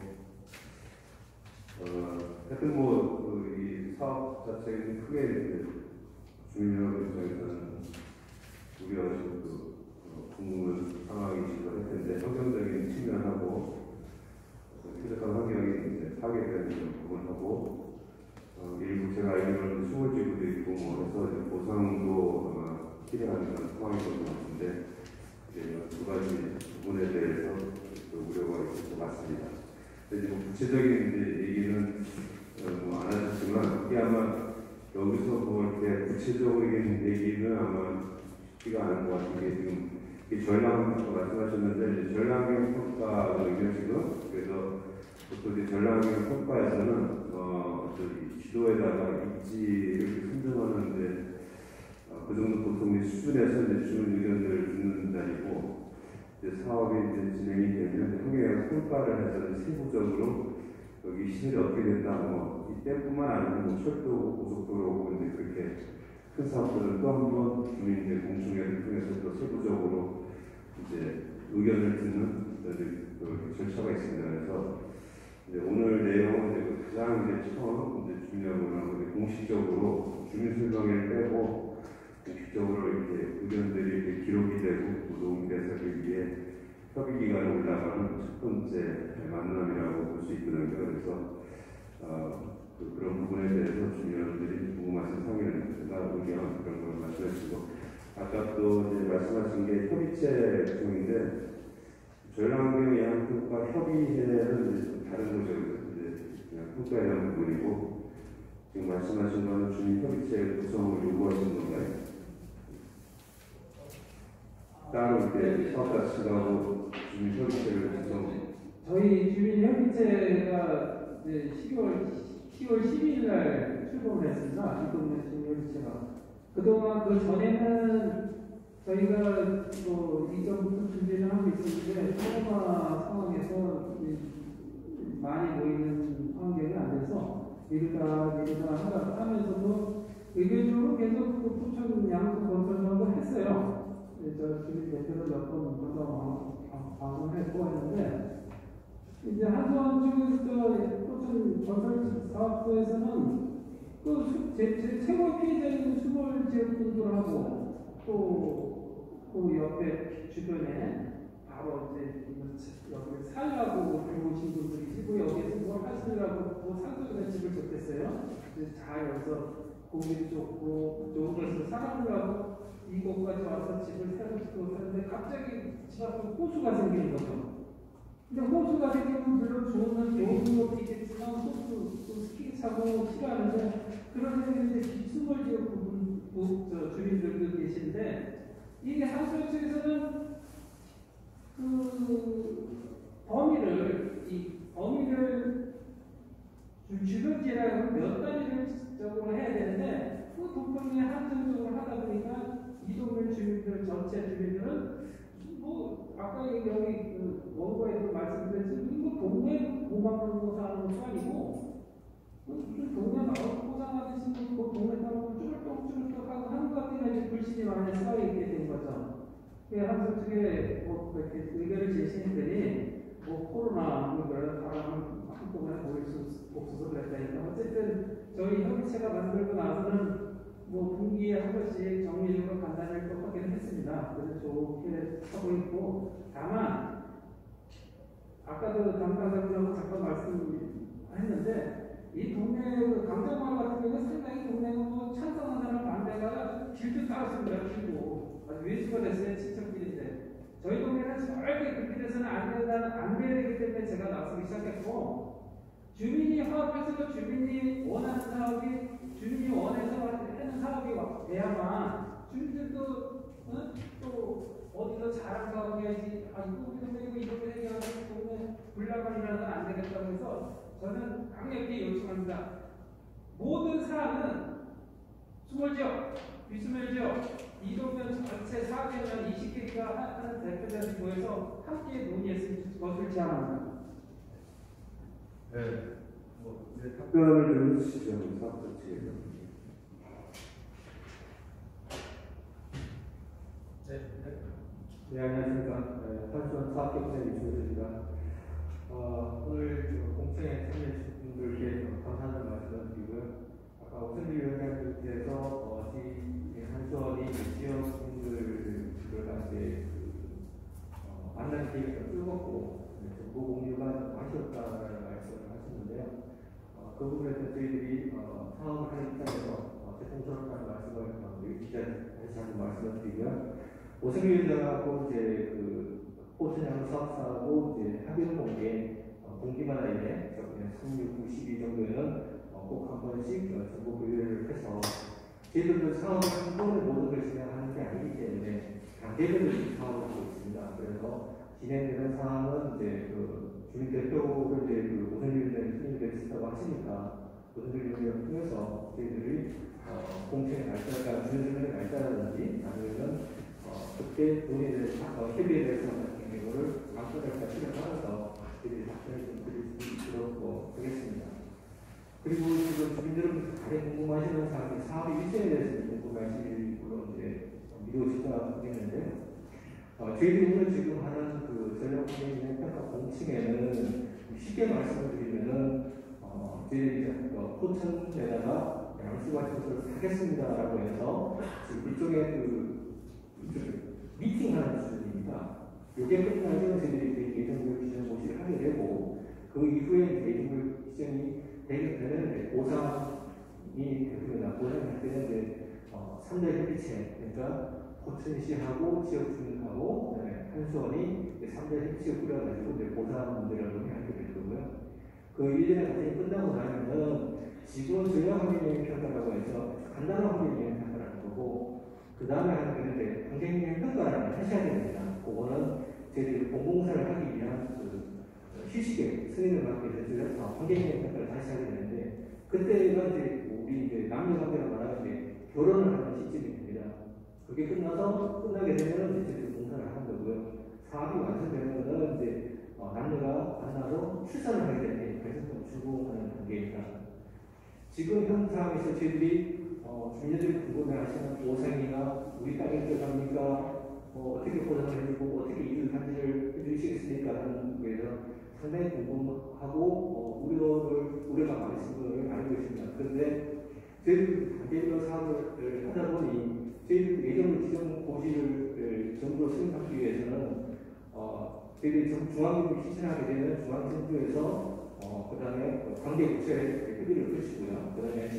어, 하여튼 뭐이 사업 자체는 크게 주민여러분 입장에서는 우려하시고 그 궁금한 상황이시고 할 텐데 환경적인 측면하고 쾌적한 환경이 이제 파괴되는 부분하고 어, 일부 제가 알기로는 수몰지구도 있고 뭐 해서 이제 보상도 아마 필요한 그런 상황인 것 같은데 이제 두 가지 부분에 대해서 또 우려가 있을 것 같습니다. 이제 뭐 구체적인 이제 얘기는 어, 뭐 안 하셨지만 이게 아마 여기서 뭐 이렇게 구체적으로 얘기는 아마 쉽지가 않은 것 같은 게 지금 이 전략환경 말씀하셨는데 이제 전략환경 평가거든요 지금. 그래서 보통 이제 전략환경 평가에서는 어 저기 지도에다가 입지를 선정하는데 어, 그 정도 보통 수준에서 이제 주민 의견들을 듣는 자리고 이제 사업이 이제 진행이 되면 환경 평가를 해서 세부적으로 여기 시설이 어떻게 된다 뭐 이때뿐만 아니고 뭐 철도 고속도로 이제 그렇게 큰 사업들은 또 한 번 주민들 공청회를 통해서 또 세부적으로 이제 의견을 듣는 그 절차가 있습니다. 그래서 이제 오늘 내용은 이제 가장 이제 처음 이제 중요한 거는 공식적으로 주민 설명회를 빼고 공식적으로 이렇게 의견들이 이렇게 기록이 되고 노동이 돼서 그 위에 협의 기간에 올라가는 첫 번째 만남이라고 볼 수 있거든요. 그래서 어, 그, 그런 부분에 대해서 주민들이 궁금하신 상의나 의견 그런 걸 말씀해 주시고 아까 또 이제 말씀하신 게 협의체 중인데 전략환경 예방평가 협의회는 이제 다른 거죠. 이제 그냥 평가에 대한 부분이고 지금 말씀하신 거는 주민협의체 구성을 요구하시는 건가요? 따로 이렇게 사업자 측하고 주민협의체를 구성. 저희 주민협의체가 이제 시월 십일 날 출범을 했습니다. 이 동네 주민협의체가. 그동안 그 전에는 저희가 뭐 이전부터 준비를 하고 있었는데 코로나 상황에서 많이 모이는 환경이 안 돼서 미루다 미루다 하다 하면서도 의견적으로 계속 그 포천 양수 건설도 했어요. 저 주민 대표를 몇 번 방문을 했고 했는데 이제 한수원 쪽에서 포천 건설 사업소에서는 그 제, 제 최고 피해자인 수몰 지역분들하고 또 그 옆에 주변에 바로 이제 여기 살라고 들어오신 분들이시고 여기서 뭘 하시느라고 뭐 상속이나 집을 줬댔어요. 잘 여기서 고기를 줬고 좋은 것을 사가려고 이곳까지 와서 집을 새로 짓고 사는데 갑자기 집 앞에 호수가 생기는 거죠. 근데 호수가 생기면 물론 좋은 좋은 것도 있겠지만 호수 또 스키 차고 싫어하는데 그런 데는 이제 비수몰 지역 부분 저 주민들도 계신데 이게 한수원 쪽에서는 그 범위를 이 범위를 주변지라고 몇 단위적으로 해야 되는데 그 동편에 한정적으로 하다 보니까 이 동네 주민들 전체 주민들은 뭐 아까 여기 그 원고에도 말씀드렸지만 이거 동네 고만 물고 사는 것도 아니고 무슨 동네 마을 포장하듯이 그 동네 사람을 쭈글쭈글쭈글하고 하는 것 같으면 불신이 많이 쌓여있게 된 거죠. 한수 쪽에 뭐 이렇게 의견을 제시했더니 뭐 코로나 그런 바람을 한꺼번에 모일 수 없어서 그랬다니까 어쨌든 저희 협의체가 만들고 나서는 뭐 분기에 한 번씩 정리적으로 간단히 또 하기는 했습니다. 그래서 좋게 하고 있고 다만 아까도 담당자분하고 잠깐 말씀했는데 이 동네 강정마을 같은 경우는 상당히 동네가 뭐 찬성하는 사람 반대가 길도 따랐습니다. 길고 아주 외수가 됐어요. 친척길인데 저희 동네는 절대 그렇게 돼서는 안 된다는 안 돼야 되기 때문에 제가 나서기 시작했고 주민이 화합해서 주민이 원하는 사업이 주민이 원해서 하는 사업이 돼야만 주민들도 어? 또 어디서 잘한 사업이 해야지 아 이거 우리 동네 이거 이렇게 해가지고 동네 불나방이라도 안 되겠다고 해서 저는 강력히 요청합니다. 모든 사안은 수몰지역, 비수몰지역, 이동면 전체 전체 사 개면 이십 개가 하는 대표자들 모여서 함께 논의했을 것을 제안합니다. 네. 뭐, 이제 답변을 좀 해주시죠. 사업자 측에서. 네, 네 안녕하십니까. 네, 한수원 사업격자 이주호입니다. 어, 오늘 공청회 참여해주신 분들께 감사하다는 말씀을 드리고요. 아까 오승기 위원장님께서 어, 한수원이 지역분들과 이제 그, 어, 만난 기회가 뜨겁고 정보 공유가 아쉬웠다는 말씀을 하셨는데요. 어, 그 부분에 대해서 저희들이 어, 사업을 하는 입장에서 어, 대통령이라는 말씀을 어, 다시 한번 말씀을 드리고요. 오승기 위원장하고 이제 그 포천양 사업사하고 이제 합의를 본 게 공기마다 이제 삼, 육, 구, 십이 정도에는 꼭 한 번씩 정보 교류를 해서 저희들도 사업을 한 번에 모든 걸 진행하는 게 아니기 때문에 단계별로 사업을 하고 있습니다. 그래서 진행되는 사항은 이제 그 주민 대표를 이제 그 오승기 위원장이 승인이 되셨다고 하시니까 오승기 위원장을 통해서 저희들이 어, 공청회 날짜가 주민들의 날짜라든지 아니면 어, 그때 돈에 대해서 어, 협의에 대해서 같은 경우를 방송달까 실행하면서 저희들이 답변을 좀 드릴 수 있도록 하겠습니다. 그리고 지금 주민들은 가장 궁금하시는 사항이 사업의 일정에 대해서 궁금하시는 물론 이제 미루어질까 하겠는데 어, 저희들이 오늘 지금 하는 그 전략적인 평가 공청회는 쉽게 말씀을 드리면은 어, 저희들이 어, 포천에다가 양수관시설을 하겠습니다라고 해서 지금 일종의 그 미팅하는 수준입니다. 이게 끝나면 저희들이 예정교육 기준 고시를 하게 되고 그 이후에 예정교육 기준이 되게 되는 보상이 되거나 보상이 할 때는 이제 어, 삼 대 협의체 그러니까 포천시하고 지역주민하고 네, 한수원이 삼 대 협의체를 꾸려가지고 이제 보상 문제를 논의하게 될 거고요. 그 일련의 과정이 끝나고 나면은 지금 전략 환경영향 평가라고 해서 간단한 환경영향 평가라는 거고 그 다음에 하는 게 환경영향 평가를 하셔야 됩니다. 그거는 저희들이 공공사를 하기 위한 그 휴식에 승인을 받게 돼서 환경영향 평가를 다시 하게 되는데 그때가 이제 우리 이제 남녀관계가 말하는 이제 결혼을 하는 시점이 됩니다. 그게 끝나서 끝나게 되면 이제 저희들이 공사를 하는 거고요. 사업이 완성되면은 이제 어, 남녀가 만나서 출산을 하게 되는데 그래서 좀 준공하는 단계입니다. 지금 현 상황에서 저희들이 어, 주민들이 궁금해하시는 보상이나 우리 땅에 들어갑니까? 어, 어떻게 보상을 해주고 어떻게 이익을 산지를 해주시겠습니까? 하는 거에서 상당히 궁금하고 어, 우려를 우려가 많으신 걸 알고 있습니다. 그런데 저희들 단계별 사업을 하다 보니 저희들 예정 지정 고지를 정부로 승인하기 위해서는 어, 저희들이 중앙정부 실천하게 되는 중앙정부에서 어, 그 다음에 관계부처에 협의를 거치고요. 그 다음에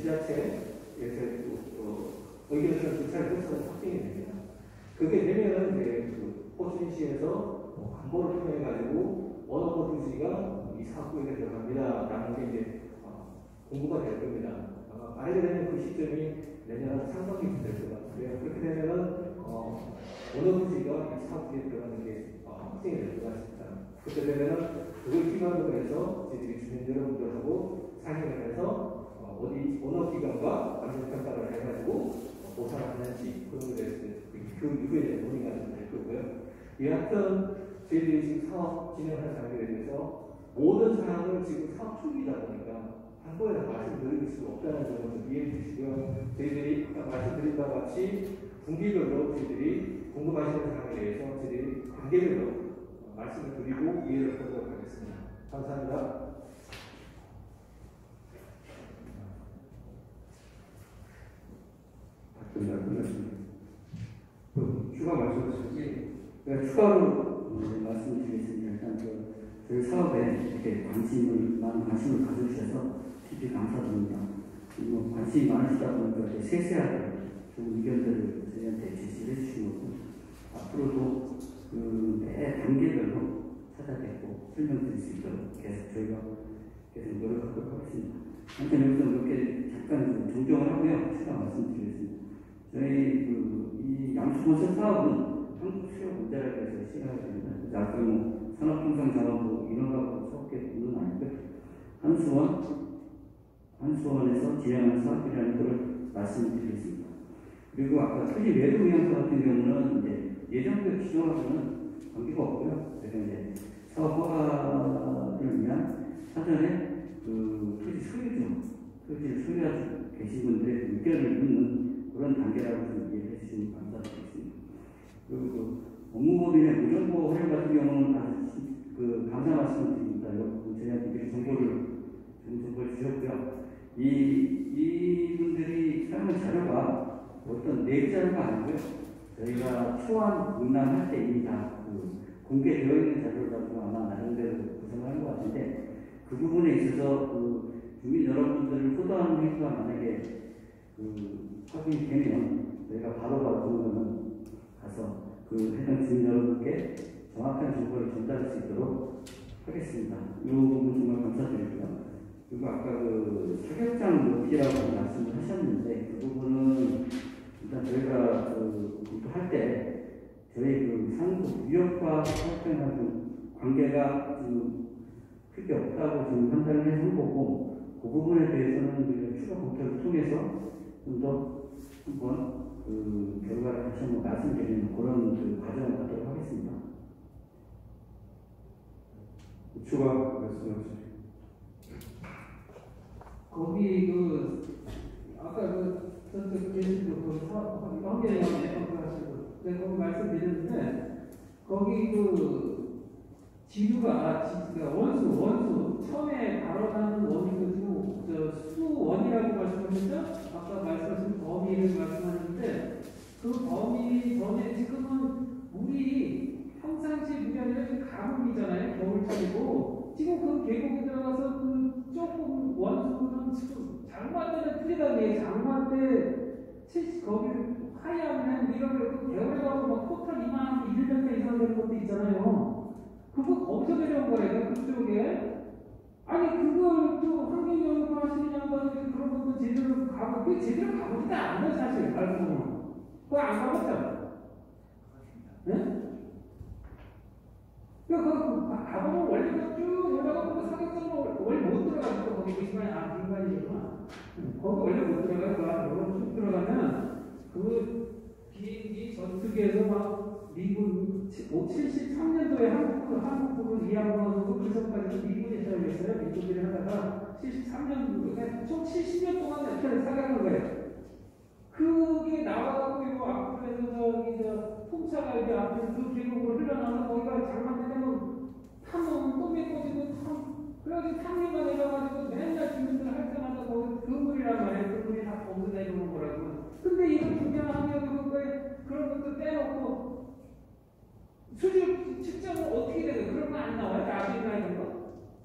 지자체에서 또 의견서를 조사를 해서 확정이 됩니다. 그게 되면은 이제 그 포천시에서 뭐 광고를 통해가지고 어느 포천시가 이 사업구역에 들어갑니다. 라는 게 이제 어, 공부가 될 겁니다. 어, 말하게 되면 그 시점이 내년 상반기 될 것 같고요. 그렇게 되면은 어, 어느 포천시가 이 사업구역에 들어가는 게 어, 확정이 될 것 같습니다. 그렇게 되면은 그걸 기반으로 해서 저희들이 주민 여러분들하고 상의를 해서 어, 어디 어느 기관과 안전 평가를 해가지고 어, 보상을 하는지 그런 것에 대해서 그 이후에 논의가 될 거고요. 여하튼 저희들이 지금 사업 진행하는 단계에 대해서 모든 사항을 지금 사업 초기이다 보니까 한 번에 다 말씀드릴 수 없다는 점을 좀 이해해 주시고요. 저희들이 아까 말씀드린 바와 같이 분기별로 저희들이 궁금하시는 사항에 대해서 저희들이 단계별로 말씀을 드리고 이해를 하도록 하겠습니다. 감사합니다. 답변이 끝났습니다. 추가 말씀하시지? 네, 추가로 음, 말씀드리겠습니다. 일단 그, 저희 사업에 이렇게 관심을, 많은 관심을 가져주셔서 깊이 감사드립니다. 그리고 관심이 많으시다 보니까 이제 세세하게 좋은 의견들을 저희한테 제시를 해주신 거고, 앞으로도 그 매 단계별로 찾아뵙고 설명드릴 수 있도록 계속 저희가 계속 노력하도록 하겠습니다. 한편 여기서 이렇게 잠깐 정정을 하고요. 추가 말씀드리겠습니다. 저희 그 이 양수건설 사업은 한국 수요 문제라고 해서 시행하게 됩니다. 아까 뭐 산업통상자원부 인허가부 수업계는 아니고요. 한수원, 한수원에서 진행하는 사업이라는 것을 말씀드리겠습니다. 그리고 아까 토지 매도 의향서 같은 경우는 이제 정보 활용 같은 경우는 아주 그 감사 말씀을 드립니다. 저희한테 미리 정보를 좋은 정보를 주셨고요. 이 이분들이 사용한 자료가 어떤 내부 자료가 아니고요. 저희가 초안 문남할 때 이미 다 그 공개되어 있는 자료를 가지고 아마 나름대로 구성하는 것 같은데 그 부분에 있어서 그 주민 여러분들을 호도하는 행위가 만약에 그 확인이 되면 저희가 바로바로 그거는 가서 그 해당 주민 여러분께 정확한 정보를 전달할 수 있도록 하겠습니다. 이 부분 정말 감사드리고요. 그리고 아까 그 사격장 높이라고 말씀을 하셨는데 그 부분은 일단 저희가 그 검토할 때 저희 그 상부 위협과 사격장하고 관계가 좀 크게 없다고 지금 판단을 해서 한 거고 그 부분에 대해서는 우리가 추가 검토를 통해서 좀 더 한번 그 결과를 다시 한번 말씀드리는 그런 그 과정을 갖도록 하겠습니다. 추가 말씀하시죠. 거기 그 아까 그 저쪽 계신 그 황계영 하시고 제가 거기 말씀드렸는데 거기 그 지류가 지, 원수 원수 처음에 발언하는 원이 그 저 수원이라고 말씀하셨죠? 아까 말씀하신 범위를 말씀하셨는데 그 범위 전에 지금은 물이 평상시 물이 아니라 지금 가뭄이잖아요. 겨울철이고 지금 그 계곡에 들어가서 그 조금 원수는 지금 장마 때는 틀리다는 얘기. 장마 때 칠십 거기 하얀 이런 그 겨울에 가서 막 토탈 이만한 일 미터 이상 되는 것도 있잖아요. 그거 거기서 내려온 거예요. 그쪽에. 아니 그걸 또 환경연구 하시는 양반들이 그런 것도 제대로 가고 그게 제대로 가보지도 않아요. 사실 알고 보면. 그거 안 가봤죠? 네? 그 가보면 원래 쭉 올라가고 사격장으로 원래 못 들어가죠. 거기 보시면 아 민간이구나. 거기 원래 못 들어가요. 그 안으로 쭉 들어가면 그 비행기 전투기에서 막 미군 칠십삼 년도에 한국 한국을 이양하고 그 전까지 미군이 시작했어요. 미군들이 하다가 칠십삼 년도에 총 칠십 년 동안 이렇게 사격한 거예요. 그게 나와갖고 이거 앞으로에서 저기 저 풍차가 이렇게 앞에 그 계곡으로 흘러나와서 거기가 장마 되면 탐은 또 메꿔지고 탐 그래가지고 탐리가 내려가지고 맨날 주민들 할 때마다 거기 그 물이란 말이에요. 그 물이 다 거기서 내려오는 거라고. 근데 이거 중요하면 그거에 그런 것도 빼놓고 수질 측정은 어떻게 돼요? 그런 거 안 나와요? 나중에 이런 거?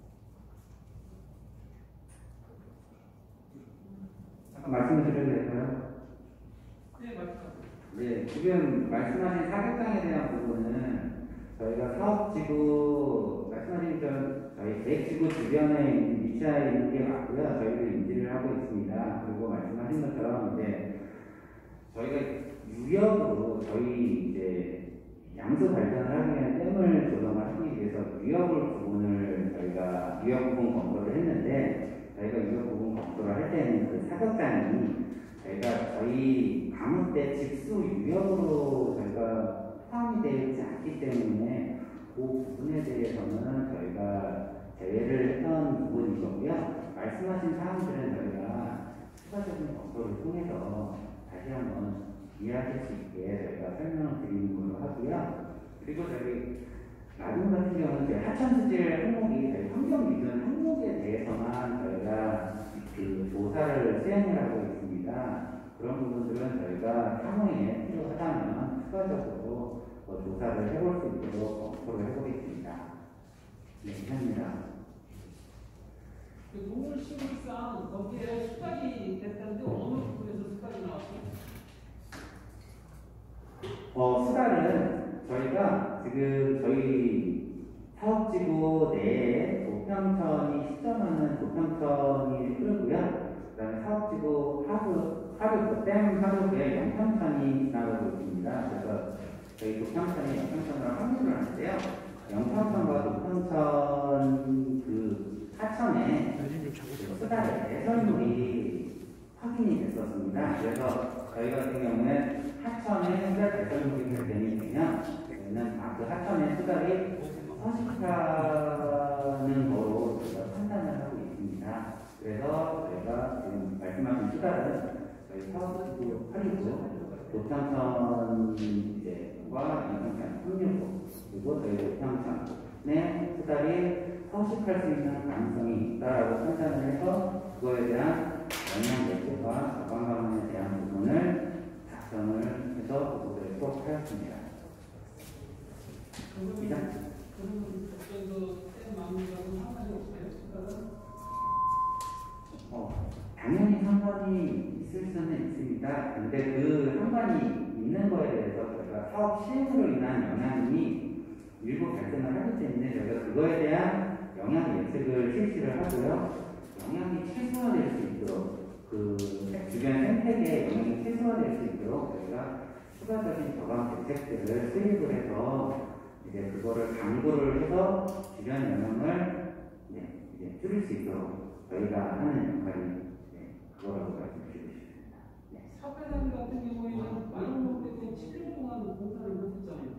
잠깐 말씀을 드려도 될까요? 네, 맞죠. 네, 지금 말씀하신 사격장에 대한 부분은 저희가 사업지구, 말씀하신 전 저희 계획지구 주변에 위치해 있는 게 맞고요. 저희도 인지를 하고 있습니다. 그리고 말씀하신 것처럼 이제 저희가 유역으로 저희 이제 양수 발전을 하기 위한 댐을 조성을 하기 위해서 유역을 부분을 저희가 유역 부분 검토를 했는데 저희가 유역 부분 검토를 할 때는 그 사격장이 저희가 저희 가뭄 때 직수 유역으로 저희가 포함이 되어 있지 않기 때문에 그 부분에 대해서는 저희가 제외를 했던 부분이고요. 말씀하신 사항들은 저희가 추가적인 검토를 통해서 다시 한번 이해하실 수 있게 저희가 설명을 드리는 걸로 하고요. 그리고 저희 나중 같은 경우는 저희 하천수질 항목이 저희 환경기준 항목에 대해서만 저희가 그 조사를 수행을 하고 있습니다. 그런 부분들은 저희가 향후에 필요하다면 추가적으로 더 조사를 해볼 수 있도록 검토를 해보겠습니다. 네, 이상입니다. 그 동물식물상 거기에 수달이 됐다는데 어느 부분에서 수달이 나왔어요? 어, 수달은 저희가 지금 저희 사업지구 내에 도평천이 시점하는 도평천이 흐르고요. 그 다음에 사업지구 하루, 하루, 댐 하루에 영평천이 지나가고 있습니다. 그래서 저희 도평천이 영평천으로 합류를 하는데요. 영평천과 도평천 그 하천에 수달의 대설물이 확인이 됐었습니다. 그래서 저희 같은 경우는 하천에 수달 대설물이 발견이 되면 저희는 아, 그 하천에 수달이 서식하는 거로 저희가 판단을 하고 있습니다. 그래서 저희가 지금 말씀하신 수달은 저희 사업지구 팔 구 도평천 이제와 영평천 삼 육 구 그리고 저희 평선에 수달이 서식할 수 있는 가능성이 있다라고 판단을 해서 그거에 대한 영향 예측과 자관 감원에 대한 부분을 작성을 해서 보고를 꼭 하였습니다. 이상. 그러면 그 쌤 마음과는 상관이 없어요? 어, 당연히 상관이 있을 수는 있습니다. 근데 그 상관이 있는 거에 대해서 저희가 사업 시행으로 인한 영향이 일부 발생을 하기 때문에 저희가 그거에 대한 영향 예측을 실시를 하고요. 영향이 최소화될 수 있도록 그 주변 생태계의 영향이 최소화될 수 있도록 저희가 추가적인 저감 대책들을 수립을 해서 이제 그거를 강구를 해서 주변 영향을 네, 이제 줄일 수 있도록 저희가 하는 역할이 네, 그거라고 말씀드리고 싶습니다. 네. 사회단 같은 경우에는 마이너로 때문에 칠 년 동안 공사를 못했잖아요.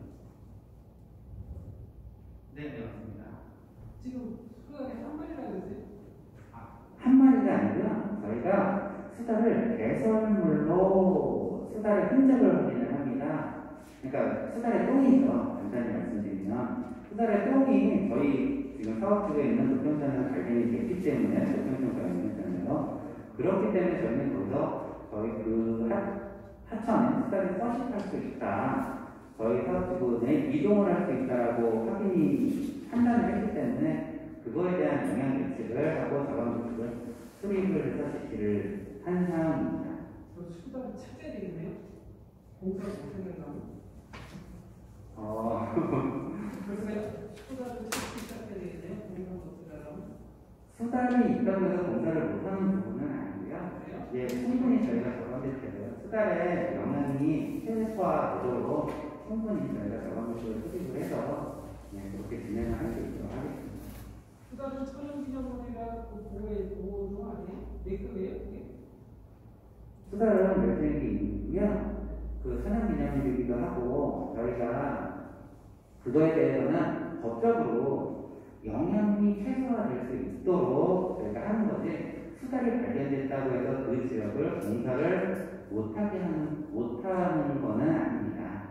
네, 네, 맞습니다. 지금 수단에 한 마리라고 했어요? 한 마리가 아니고요. 저희가 수달을 배설물로 수달의 흔적을 확인을 합니다. 그러니까 수달의 똥이죠. 간단히 말씀드리면 수달의 똥이 저희 지금 사업주에 있는 도평산에서 발견이 됐기 때문에 도평산과 연결되네요. 그렇기 때문에 저희는 거기서 저희 그 하, 하천에 수달이 서식할 수 있다. 저희 사업주군에 이동을 할 수 있다라고 확인이 판단을 했기 때문에 그거에 대한 영향 예측을 하고 자방 예측을 수립을 해서 지시를 한 상황입니다. 그 수단을 찾아야 되겠네요? 공사를 못했는가? 어, 그래서 수단을 찾기 시작해야 되겠네요? 공사 못했다면? 수달이 있다고 해서 공사를 못하는 부분은 아니고요. 그래요? 예, 충분히 저희가 저감 대책을 수달의 영향이 최소화되도록 충분히 저희가 저감 대책을 수립을 해서 예, 그렇게 진행을 할 수 있도록 하겠습니다. 수단은 천연기념물이라 그 보호에 보호는 아니에요? 내급이에요? 그게? 수달은 몇 개이고요. 그 천연기념물이기도 하고 저희가 그거에 대해서는 법적으로 영향이 최소화될 수 있도록 저희가 하는 거지 수달이 발견됐다고 해서 그 지역을 공사를 못하게 하는, 못하는 거는 아닙니다.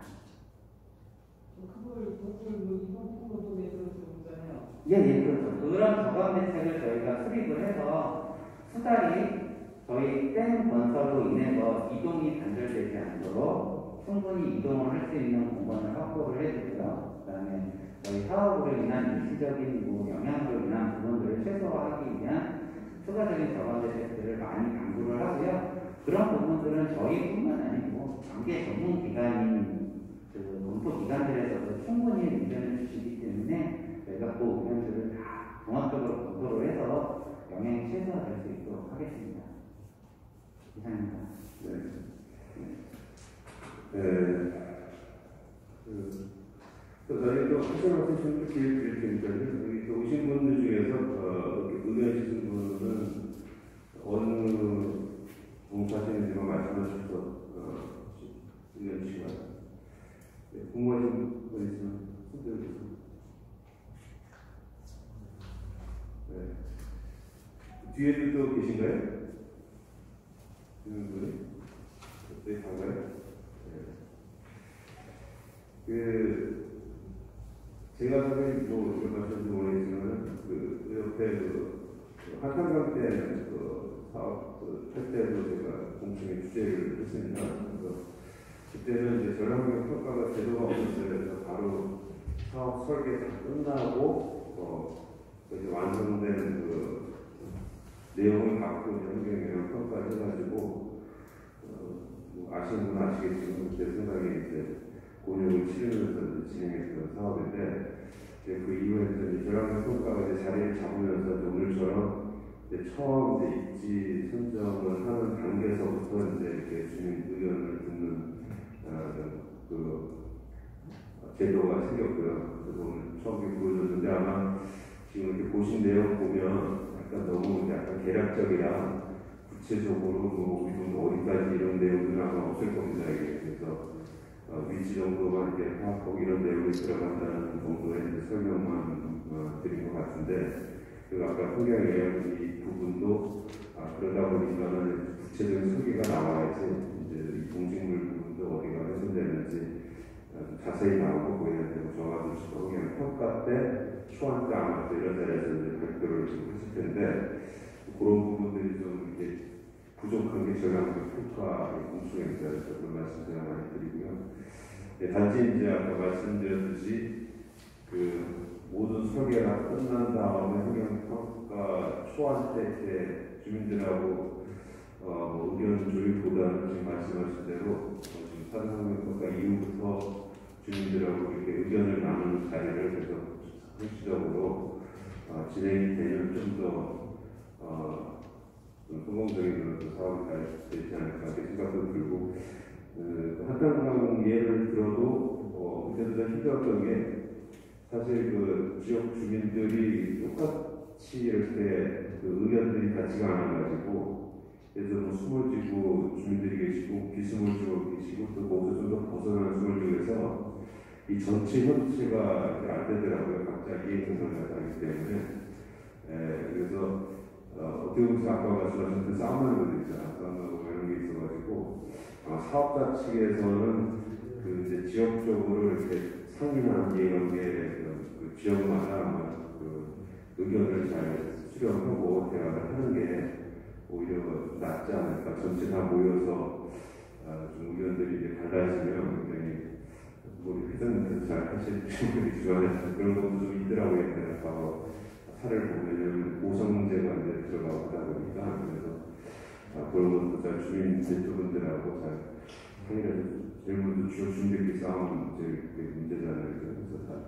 그걸 그걸 뭐 이번 부분도 내서 보잖아요. 예, 예, 그렇죠. 그런 저감 대책을 저희가 수립을 해서 수달이 저희 댐 건설로 인해서 이동이 단절되지 않도록 충분히 이동을 할 수 있는 공간을 확보를 해주고요. 그 다음에 저희 사업으로 인한 일시적인 뭐 영향으로 인한 부분들을 최소화하기 위한 추가적인 저감 대책들을 많이 강구를 하고요. 그런 부분들은 저희뿐만 아니고 관계 전문 기관인 그 검토 기관들에서도 충분히 의견을 주시기 때문에 저희가 그 의견들을 다 종합적으로 검토를 해서 영향이 최소화될 수 있도록 하겠습니다. 이상입니다. 네. 네. 그, 또 저희 또 학생한테 좀 기회 드릴 테니까요. 여기 또 오신 분들 중에서 어, 이렇게 의견 주신 분은 어느 공사하시는지만 말씀해 주셔서 어, 의견 주시기 바랍니다. 네, 궁금하신 분 있으면 손 들어주세요. 네. 뒤에도 또 계신가요? 있는 분이? 네, 반가요? 네. 그, 제가 사실 뭐, 이런 말씀도 모르겠지만, 그, 옆에 그, 한강강 때 그 사업, 그, 할 때도 제가 공청회 주재를 했습니다. 그래서 그때는 이제 전환경 평가가 제도가 없었어요. 그래서 바로 사업 설계 다 끝나고, 어, 이제 완성된 그, 내용을 갖고 환경영향 평가를 해가지고 어, 뭐 아시는 분 아시겠지만 그때 생각에 이제 곤욕을 치르면서 진행했던 사업인데 이제 그 이후에 이제 결합형 평가가 이제 자리를 잡으면서 이제 오늘처럼 이제 처음 이제 입지 선정을 하는 단계에서부터 이제 이렇게 주민 의견을 듣는 어, 그 제도가 생겼고요. 그래서 오늘 처음 보여줬는데 아마 지금 이렇게 보신 내용 보면 약간 너무 약간 계략적이라 구체적으로 뭐 우리 어디까지 이런 내용들은 아마 없을 겁니다. 이게. 그래서 어, 위치 정도만 이렇게 파악하고 이런 내용이 들어간다는 정도의 이제 설명만 어, 드린 것 같은데 그 아까 풍경의 이 부분도 아, 그러다 보니까는 구체적인 설계가 나와야지 이제 이 동식물 부분도 어디가 훼손되는지 자세히 나오고 거기에 대한 정화도시도 그냥 평가 때 초안 때 아마 또 이런 자리에서 이제 발표를 좀 하실 텐데 그런 부분들이 좀 이렇게 부족한 게 저희가 평가 공청회에 대해서 그런 말씀 제가 많이 드리고요. 네, 단지 이제 아까 말씀드렸듯이 그 모든 설계가 끝난 다음에 환경평가 초안 때 이렇게 주민들하고 어, 뭐 의견 조율보다는 지금 말씀하신 대로 어, 지금 산성평가 이후부터 주민들하고 이렇게 의견을 나누는 자리를 계속 상시적으로 어, 진행이 되면 좀 더 어, 좀 성공적인 그런 사업이 되지 않을까 이렇게 생각도 들고 그 한탄강 예를 들어도 어, 그때도 힘들었던 게 사실 그 지역 주민들이 똑같이 이렇게 그 의견들이 같지가 않아가지고 그래서 뭐 숨을 지고 주민들이 계시고 비숨을 지고 계시고 또 거기서 좀 더 벗어나는 숨을 지고해서 이 전체 협치가 안 되더라고요. 각자 이해관계가 다르기 때문에 에, 그래서 어, 어떻게 보면 아까 말씀하신 그 싸움하는 것도 있잖아요. 싸움하고 이런 게 있어가지고 아마 사업자 측에서는 그 이제 지역적으로 이렇게 상인한 이해관계 그 지역마다 그 의견을 잘 수렴하고 대화를 하는 게 오히려 낫지 않을까. 전체 다 모여서 아, 좀 의견들이 이제 달라지면 굉장히 우리 회장님께서 잘 하실 분들이 주관해서 그런 것도 좀 있더라고요. 내가 바로 사례를 보면 고성제가 이제 들어가고 하다 보니까 그래서 아, 그런 것도 잘 주민 대표분들하고 잘 상의해서 질문도 주요 주민들끼리 싸우는 제일 문제잖아요. 그래서 다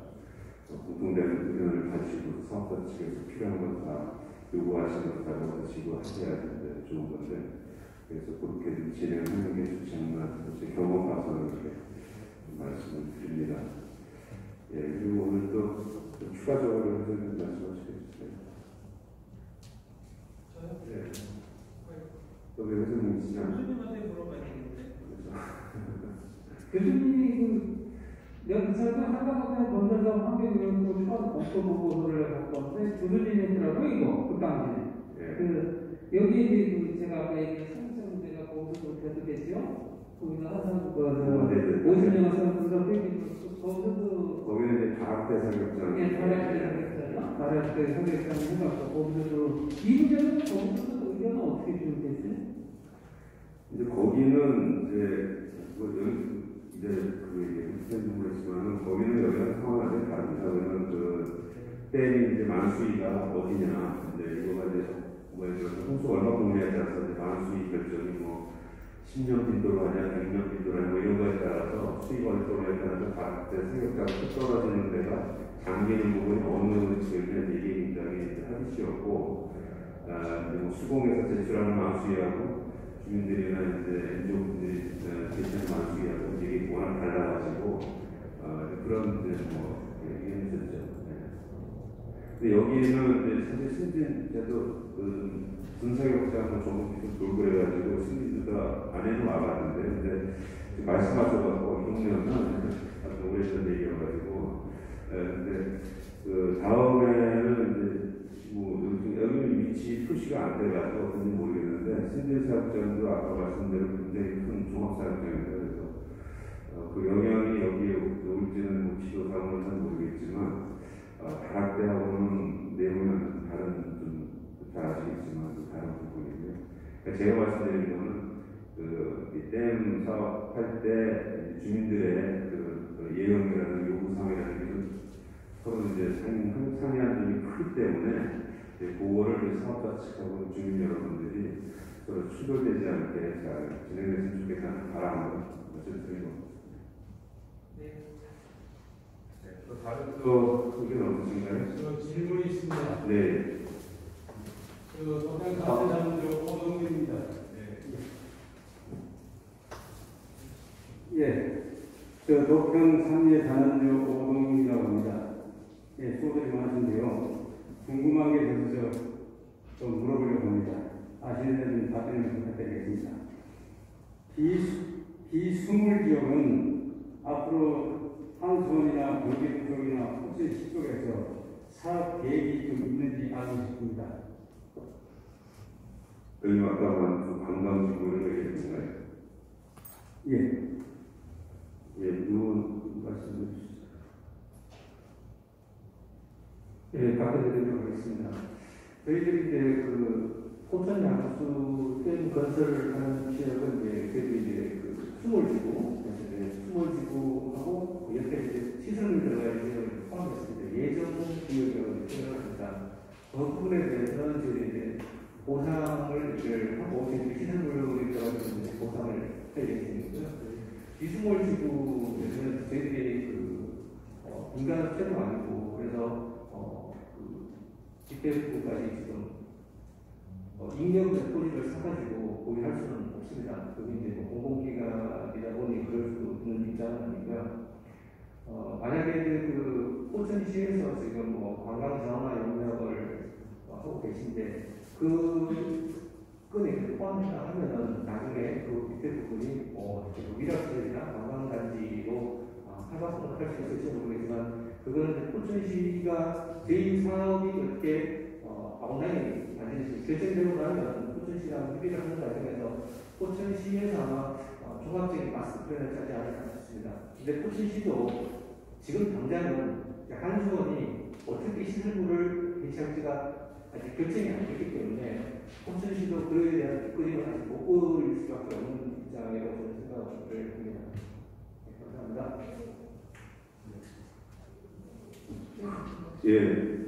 공통된 의견을 가지고 사업자 측에서 필요한 건 다 요구하시는 것 다 가지고 하셔야 되는데 좋은 건데 그래서 그렇게 진행하는 게 좋지 않나 제 경험 봐서는 이렇게 말씀을 드립니다. 예, 그리고 오늘 또 추가적으로 해주는 말씀하시겠어요? 저요? 예. 또왜 회장님 있으냐? 교수님한테 물어봐야 되겠는데. 교수님이 그 내가 그 사람들 한강에 건설사 환경연구 처음 검토 보고서를 갖고 왔는데 교수님이더라고요 이거 그 당시에. 예. 그 여기 이제 그 제가 아까 얘기한 상승제가 거기서 되겠죠. 거기서 항상 그 어, 네, 네. 오십 년 상승서 빼기 거기서도 거기는 이제 다학대 사격장. 예, 다락대 사격장, 다락대 사격장 해갖고 거기서도 이 문제는 거기서도 의견은 어떻게 준비됐어요? 이제 거기는 이제 뭐 여기 이제 그 얘기 모르겠지만은 거기는 여기랑 상황이 아주 다릅니다. 그러면 그 댐이 이제 만수위가 어디냐 이제 이거가 이제 뭐 예를 들어서 홍수 얼마 공개에 따라서 이제 만수위 결정이 뭐 십 년 빈도로 하냐 백 년 빈도로 하냐 뭐 이런 거에 따라서 수익 얼마에 따라서 다학대 사격장이 뚝 떨어지는 데가 잠기는 부분이 어느 지역이냐 이게 굉장히 합의치였고 아, 뭐 수공에서 제출하는 만수위하고 주민들이나 이제 인조분들이 제시하는 만수위하고 이게 워낙 달라가지고 어, 그런 이제 뭐 얘기는 있었죠. 네. 근데 여기는 이제 사실 승진제도 그 군사격장은 조금 계속 돌고 그래가지고 승진제가 안에는 와봤는데 근데 말씀하셔가지고 이 동네는 아주 오래전 얘기여가지고 근데 그 다음에는 이제 뭐 여기는 위치 표시가 안 돼가지고 어떤지 모르겠는데 승진사역장도 아까 말씀대로 굉장히 큰 종합사역장입니다. 그래서 어, 그 영향이 여기에 올지는 뭐 지도상으로는 잘 모르겠지만 어, 다학대하고는 내용은 다른 좀 잘 아시겠지만 또 다른 부분이고요. 그러니까 제가 말씀드린 거는 그댐 사업할 때 주민들의 그, 그 예형이라는 요구사항이라는 게 좀 서로 이제 상, 상이한 점이 크기 때문에 그거를 사업자 측하고 주민 여러분들이 서로 충돌되지 않게 잘 진행됐으면 좋겠다는 바람을 말씀드리고. 네. 네. 또 다른 또 의견 없으신가요? 저 질문이 있습니다. 네. 그 도평 사대장조 오동규입니다. 예, 저 도평 삼리의 단원조 오동이라고 합니다. 예, 수고들이 많으신데요. 궁금한 게 있어서 좀 물어보려고 합니다. 아시는 데는 답변을 부탁드리겠습니다. 비, 비수물 지역은 앞으로 한수원이나 경기도 쪽이나 혹시 쪽에서 사업 계획이 좀 있는지 알고 싶습니다. 여기 아까 말한 관광지구 이런 거 얘기했잖아요. 예. 예, 요 말씀해 주시죠. 예, 답변드리도록 하겠습니다. 저희들이 이제 그 포천 양수 댐 건설을 하는 지역은 이제 그래도 이제 그 수몰지구, 그래서 이제 수몰지구하고 그 옆에 이제 시설을 들어갈 지역을 포함했습니다. 예정 지역이라고 생각을 합니다. 그 부분에 대해서는 저희 이제 보상을 이제 하고 저희들이 시설물이 들어가서 보상을 할 예정이고요. 비수몰지구에서는 저희들이 그 어, 민간 채도 아니고 그래서 집회부까지 지금 어, 익명 토지를 사가지고 보유할 수는 없습니다. 그게 이제 뭐 공공기관이다 보니 그럴 수 있는 입장은 아니고요. 어, 만약에 그 포천시에서 지금 뭐 관광 정화 영역을 어, 하고 계신데 그 건에 포함한다 하면은 나중에 그 밑에 부분이 뭐 위락시설이나 관광단지로 어, 활발성을 할 수 있을지 모르겠지만 그거는 포천시가 제이 사업이 이렇게 어, 아웃라인이 완전히 결정되고 나면 포천시랑 협의를 하는 과정에서 포천시에서 아마 어, 종합적인 마스터 플랜을 짜지 않을까 싶습니다. 근데 포천시도 지금 당장은 한수원이 어떻게 시설물을 배치할지가 아직 결정이 안 됐기 때문에 포천시도 그에 대한 뒷그림을 아직 못 그릴 수밖에 없는 입장이라고 저는 생각을 합니다. 네, 감사합니다. 예.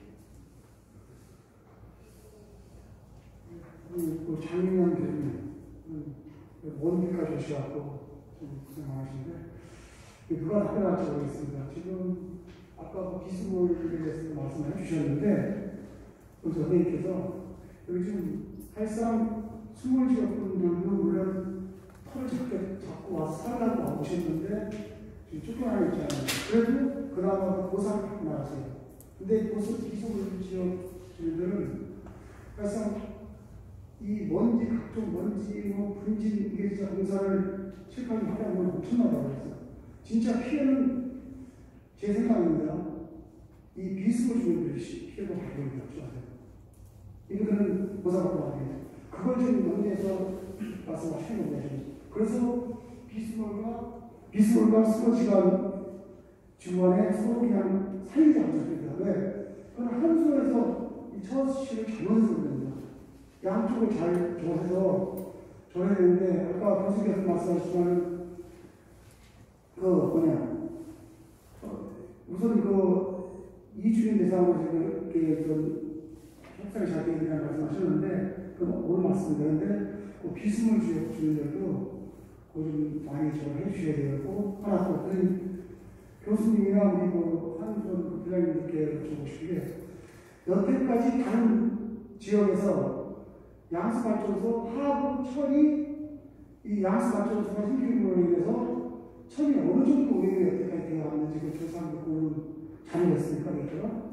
그 장민환 교수님, 먼 길까지 오셔갖고 좀 고생 많으신데, 누가 답변할지 모르겠습니다. 지금 아까 그 비스몰에 대해서 말씀해 주셨는데, 그 선생님께서 여기 지금 사실상 스몰 지역분들도 물론 털을 잡게 잡고 와서 살라고 오셨는데, 지금 쫓겨나 있잖아요. 그래도 그나마 보상을 받고 나가세요. 근데 보수 비스몰 지역들은 사실상 이 먼지, 각종 먼지, 뭐 분진, 이게 진짜 공사를 실컷 하려면 엄청나다고 그랬어요. 진짜 피해는 제 생각입니다. 이 비스몰 주민들이 피해가 받는 게 없죠. 이분들은 보상받고 나갑니다. 그걸 지금 논의해서 말씀하시는 겁니다. 그래서 비스몰과, 비스몰과 스포츠가 중간에 서로 그냥 사이지 않습니다. 왜? 그건 한수에서 이 처씨를 잘못해서 그럽니다. 양쪽을 잘 조해서 줘야 되는데, 아까 교수께서 말씀하셨지만, 그, 뭐냐, 어, 우선 그, 이주민 대상으로 지금 이렇게 좀 협상이 잘 되야 된다는 말씀하셨는데, 그건 옳은 말씀인데, 그 비스몰 지역 주민들도 그거 좀 많이 좀 해주셔야 되고, 하나 또, 그 교수님이나 우리 그 한선 부장님들께 여쭤보고 싶은 게, 여태까지 다른 지역에서 양수발전소 하부 천이 이 양수발전소가 생김으로 인해서 천이 어느 정도 오염이 여태까지 되어 왔는지 그 조사한 그 자료가 있습니까? 그렇죠?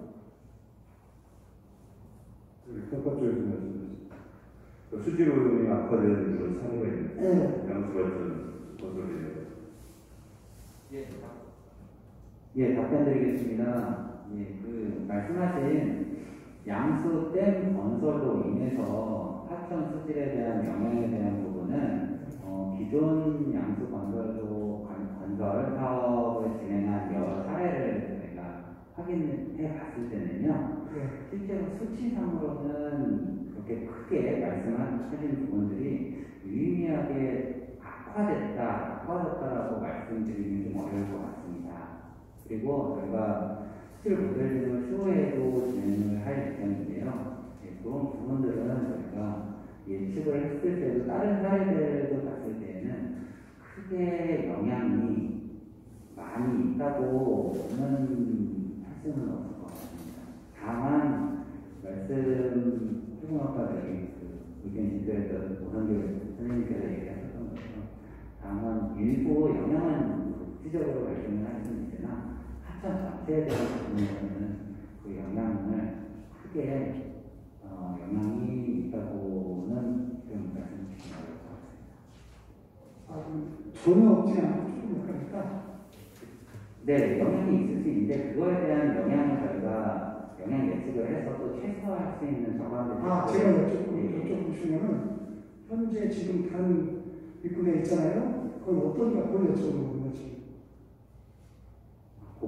평가 쪽에서 말씀하셨습니다. 수질 오염이 악화되는 그런 사례가 있는 네. 양수발전 건설이에요. 예. 예, 답변드리겠습니다. 예, 그 말씀하신 양수 댐 건설로 인해서 하천 수질에 대한 영향에 대한 부분은 어, 기존 양수 건설로 건설 사업을 진행한 여러 사례를 저희가 확인해 봤을 때는요, 네. 실제로 수치상으로는 그렇게 크게 말씀하신 부분들이 유의미하게 악화됐다, 악화됐다라고 말씀드리기는 좀 어려울 것 같습니다. 그리고 저희가 수질 모델링을 추후에도 진행을 할 예정인데요. 예, 그런 부분들은 저희가 예측을 했을 때도 다른 사례들도 봤을 때에는 크게 영향이 많이 있다고는 할 수는 없을 것 같습니다. 다만 말씀 조금 아까 저기 그 의견 진도에서 오성규 선생님께서 얘기하셨던 것처럼 다만 일부 영향은 국지적으로 발생을 할 수는 있으나 하천 자체에 대한 부분에서는 그 영향을 크게 어, 영향이 있다고는 좀 말씀드리기 어려울 것 같습니다. 아, 전혀 없지 않고 조금 약하니까. 네, 영향이 있을 수 있는데 그거에 대한 영향을 저희가 영향 예측을 해서 또 최소화할 수 있는 정황들을 아, 제가 여쭤보고, 네. 여쭤보시면은, 현재 지금 단 일꾼에 있잖아요? 그건 어떤가 그걸 여쭤보는 거지.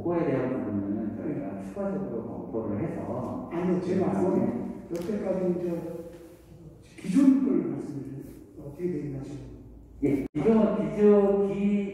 그거에 대한 부분은 저희가 네. 추가적으로 검토를 해서 아니요, 제 말씀은 여태까지 이제 기존 걸 말씀드려요. 어떻게 되어 있나 지금? 예, 기존 기존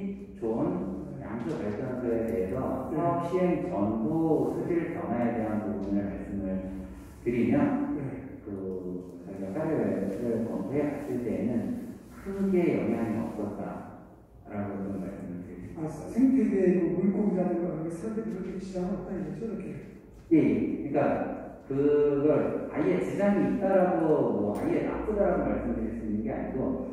기존 양수 발전소에 대해서 사업 시행 전후 수질 변화에 대한 부분을 말씀을 드리면 네. 그 저희가 사례를 검토해 봤을 때에는 크게 영향이 없었다라고 좀 말씀을 드리겠습니다. 아, 생태계 물고기라든가 사람들이 그렇게 지장은 없다 이거죠, 이렇게? 예, 그러니까 그걸 아예 지장이 있다라고 뭐 아예 나쁘다라고 말씀드릴 수 있는 게 아니고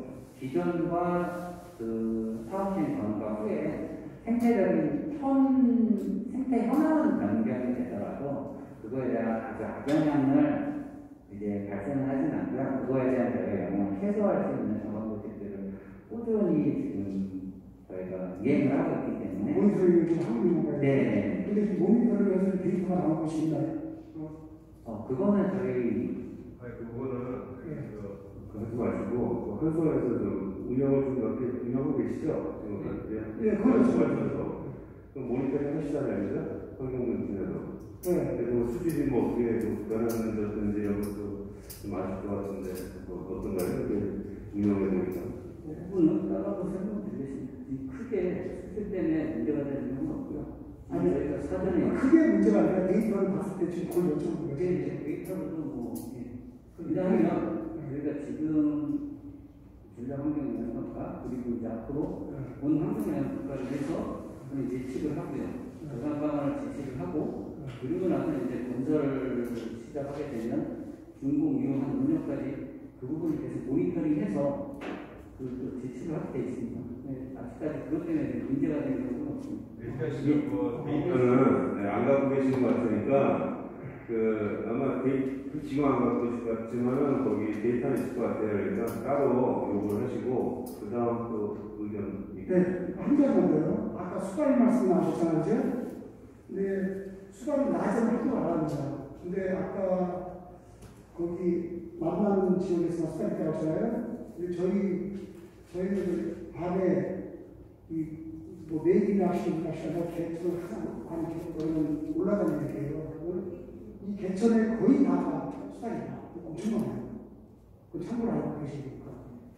기존과 그 사업 시행 전과 후에 생태적인 현 생태 현황은 변경이 되더라도 그거에 대한 아주 악영향을 이제 발생을 하진 않고요. 그거에 대한 저희가 영향을 최소화할 수 있는 정원 조직들을 꾸준히 지금 저희가 이행을 하고 있기 때문에 모니터링을 좀 하고 있는 거예요. 네. 근데 모니터링 해서 데이터가 나온 것이 있나요? 어, 그거는 저희 아니 그거는 그 하지 마시고 한소에서 좀 운영을 좀 이렇게 운영하고 계시죠? 지금 예, 그렇죠. 그럼 모니터링 하시잖아요, 그죠? 환경문제에서. 네. 그리고 수질이 뭐 어떻게 변하는지 이런 것도 좀 아실 것 같은데 뭐 어떤가요? 운영해 보니까. 부분은 따라서 설명드리겠습니다. 크게 수질 때문에 문제가 되는 건 없고요. 아니, 저희가 사전에 크게 문제가 아니라 데이터를 봤을 때 지금 그걸 여쭤보는 거죠. 이제 데이터로도 뭐 예. 왜냐하면 저희가 지금 전략 환경영향평가 그리고 이제 앞으로 본 환경영향평가를 해서 예측을 하고요. 보상 방안을 제시를 하고 그리고 나서 이제 건설을 시작하게 되면 준공 이후 한 오 년까지 그 부분을 계속 모니터링해서 그 제시를 하게 돼 있습니다. 네, 아직까지 그것 때문에 문제가 되는 경우는 없습니다. 일단 지금 뭐 데이터는 네, 안 갖고 계시는 것 같으니까 그 아마 데이 지금 안 갖고 계실 것 같지만은 거기 데이터는 있을 것 같아요. 그러니까 따로 요구를 하시고 그 다음 또 의견. 네, 한 가지만 더요. 아까 수가리 말씀 나오셨잖아요, 이제. 근데 수가리 낮에 활동 안 합니다. 근데 아까 거기 만나는 지역에서 수가리 있다고 하잖아요. 근데 저희 저희는 밤에 이뭐 내일 낚시 낚시하고 개천을 하는 개천은 올라가는 게요. 이 개천에 거의 다 수달이다. 엄청 많아요. 그 참고로 알고 계시니까.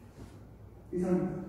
이상.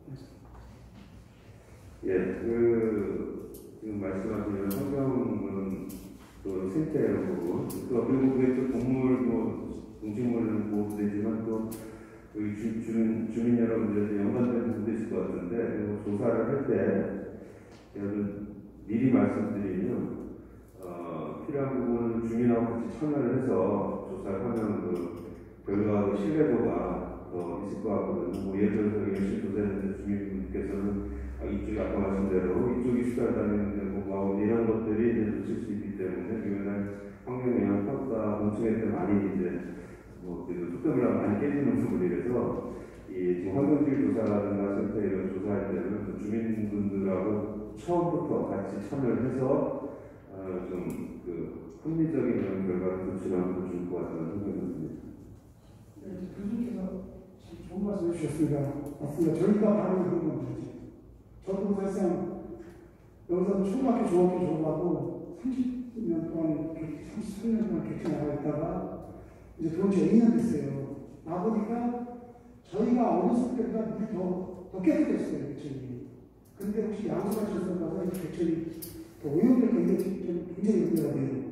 예, 그 지금 말씀하신 환경은 또 생태 부분, 또 그리고 그게 또 동물 뭐 동식물은 보호도 되지만 또 우리 주, 주민, 주민 여러분들도 연관된 부분도 있을 것 같은데, 그리고 조사를 할 때, 여러분 미리 말씀드리면, 어, 필요한 부분은 주민하고 같이 참여를 해서 조사를 하면 그 결과의 신뢰도가 더 있을 것 같거든요. 뭐 예를 들어서 열심히 조사했는데 주민분께서는 아, 이쪽이 아까 말씀대로 이쪽이 수달다니는데 뭐 이런 것들이 이제 놓칠 수 있기 때문에, 그러면 환경영향 평가 공청회 때 많이 이제 뭐, 그래도 뚜껑이랑 많이 깨지는 부분이라서, 이, 지금 환경질 조사라든가 생태 이런 조사할 때는 주민분들하고 처음부터 같이 참여를 해서, 어, 좀, 그, 합리적인 그런 결과를 도출하는 게 좋을 것 같다는 생각이 듭니다. 네, 교수님께서 참 좋은 말씀 해주셨습니다. 맞습니다. 저희가 바로 그런 겁니다. 저도 사실상 여기서 초등학교, 중학교 졸업하고 삼십 년 동안, 삼십삼 년 동안 객체 나가 있다가 이제 들어온 지가 이 년 됐어요. 나보니까 저희가 어렸을 때보다 물이 더, 더 깨끗했어요, 개천이. 근데 혹시 양수발전소 가서 이제 개천이 더 오염될까 이게 좀 굉장히 문제가 돼요.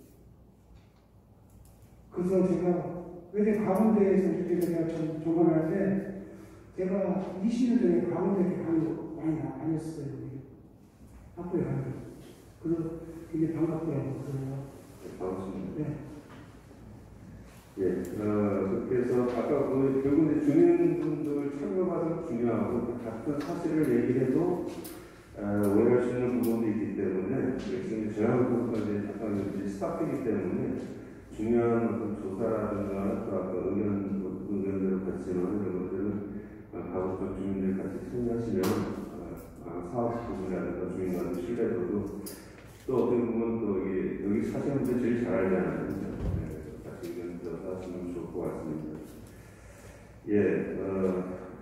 그래서 제가 왜 강원대에서 그때 제가 전공할 때 제가 이십 년 전에 강원대 강의 많이 다녔어요. 학교에 가는 거. 그래서 되게 반갑더라고요. 네, 반갑습니다. 네. 예, 어, 그래서 아까 그 결국 이제 주민분들 참여가 중요하고 같은 사실을 얘기해도 어, 오해할 수 있는 부분도 있기 때문에 지금 저희하고 이제 약간 이제 스타트이기 때문에 중요한 어떤 조사라든가 또 아까 의견 의견대로 같이 하는 이런 것들은 가급적 주민들 같이 참여하시면 어, 사업 부분이라든가 주민과의 신뢰도도 또 어떻게 보면 또 이게 여기 사시는 분들 제일 잘 알잖아요. 하시면 좋을 것 같습니다. 예, 어,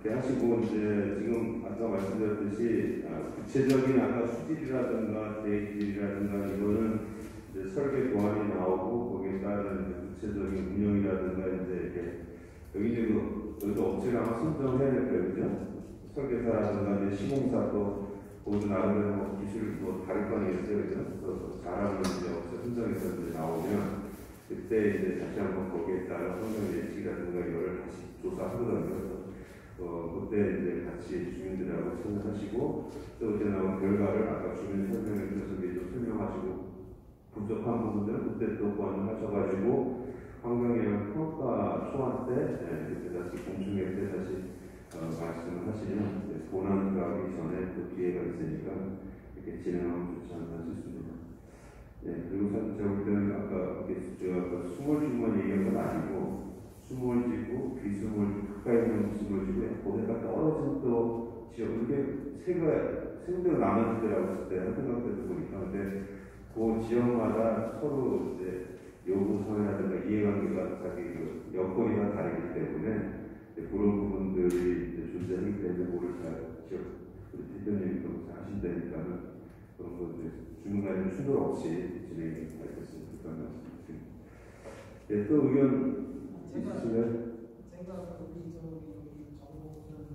그렇게 하시고 이제 지금 아까 말씀드렸듯이 아, 구체적인 아까 수질이라든가 대기질이라든가 이거는 이제 설계 보완이 나오고 거기에 따른 이제 구체적인 운영이라든가 이제 이렇게 여기 이제 그 여기도 업체를 아마 선정해야 될 거예요, 그죠? 설계사라든가 이제 시공사도 그것도 나름대로 뭐 기술 뭐 다를 거 아니겠어요, 그죠? 그래서 잘하는 이제 업체 선정해서 이제 나오면 그때 이제 다시 한번 거기에 따른 환경 예측이라든가 이걸 다시 조사하거든요. 어, 그때 이제 같이 주민들하고 참여하시고 또 이제 나온 결과를 아까 주민 설명해 주셔서 좀 설명하시고 부족한 부분들은 그때 또 보완을 하셔가지고 환경영향 평가 초안 때 네, 그때 다시 공청회 때 다시 어, 말씀을 하시면 이제 본안 들어가기 전에 또 기회가 있으니까 이렇게 진행하면 좋지 않나 싶습니다. 네, 그리고 사실 제가 볼 때는 아까 제가 수몰지구만 얘기한 건 아니고 수몰지구, 비수몰지구, 가까이 있는 수몰지구에 거기가 떨어진 또 지역, 이게 세가 세군데로 나눠지더라고 했을 때, 한 생각도 보니까. 근데 그 지역마다 서로 이제 요구사항이라든가 이해관계가 자기 그 여건이나 다르기 때문에 그런 부분들이 이제 존재하기 때문에 뭐를 잘 지역, 우리 대표님이 좀 잘 아신다니까는 그런 거 이제 주민간에 충돌 없이 진행이 되겠습니다. 그런 말씀드립니다. 네, 또 의견 있으시면? 제가 우리 저기 정보는